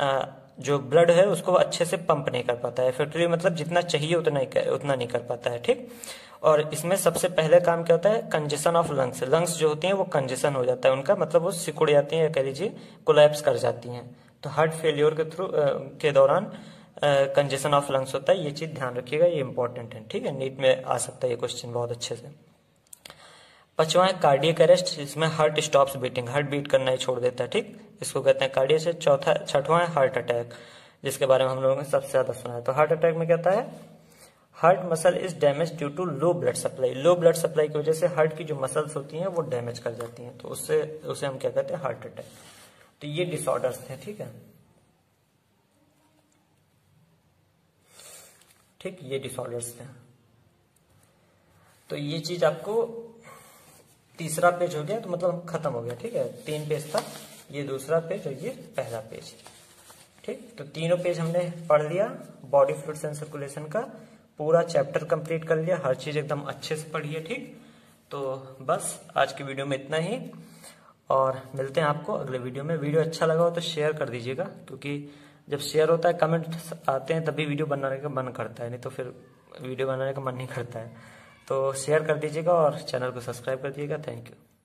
जो ब्लड है उसको अच्छे से पंप नहीं कर पाता है, इफेक्टिवली मतलब जितना चाहिए उतना उतना नहीं कर पाता है। ठीक, और इसमें सबसे पहले काम क्या होता है, कंजेशन ऑफ लंग्स, लंग्स जो होती हैं वो कंजेशन हो जाता है उनका, मतलब वो सिकुड़ जाती हैं या कह लीजिए कोलैप्स कर जाती हैं, तो हार्ट फेलियर के थ्रू के दौरान कंजेशन ऑफ लंग्स होता है, ये चीज ध्यान रखिएगा, ये इंपॉर्टेंट है। ठीक है, नीट में आ सकता है ये क्वेश्चन बहुत अच्छे से। पांचवा है कार्डियक अरेस्ट, इसमें heart stops beating, heart beat करना ही छोड़ देता है। ठीक, इसको कहते हैं कार्डियक अरेस्ट। चौथा छठवां है हार्ट अटैक, जिसके बारे में हम लोगों ने सबसे ज्यादा सुना है। तो हार्ट अटैक में क्या होता है, heart muscle is damage due to low blood supply, low blood supply की वजह से हार्ट की जो मसल्स होती हैं वो डैमेज कर जाती हैं, तो उससे उसे हम क्या कहते हैं, हार्ट अटैक। तो ये डिसऑर्डर्स थे। ठीक है, ठीक, ये डिसऑर्डर्स थे। तो ये चीज आपको तीसरा पेज हो गया, तो मतलब खत्म हो गया। ठीक है, तीन पेज था, ये दूसरा पेज और ये पहला पेज। ठीक, तो तीनों पेज हमने पढ़ लिया, बॉडी फ्लूइड्स एंड सर्कुलेशन का पूरा चैप्टर कंप्लीट कर लिया, हर चीज एकदम अच्छे से पढ़ी है। ठीक, तो बस आज की वीडियो में इतना ही, और मिलते हैं आपको अगले वीडियो में। वीडियो अच्छा लगा हो तो शेयर कर दीजिएगा, क्योंकि जब शेयर होता है, कमेंट आते हैं, तभी वीडियो बनाने का मन करता है, नहीं तो फिर वीडियो बनाने का मन नहीं करता है। तो शेयर कर दीजिएगा और चैनल को सब्सक्राइब कर दीजिएगा। Thank you.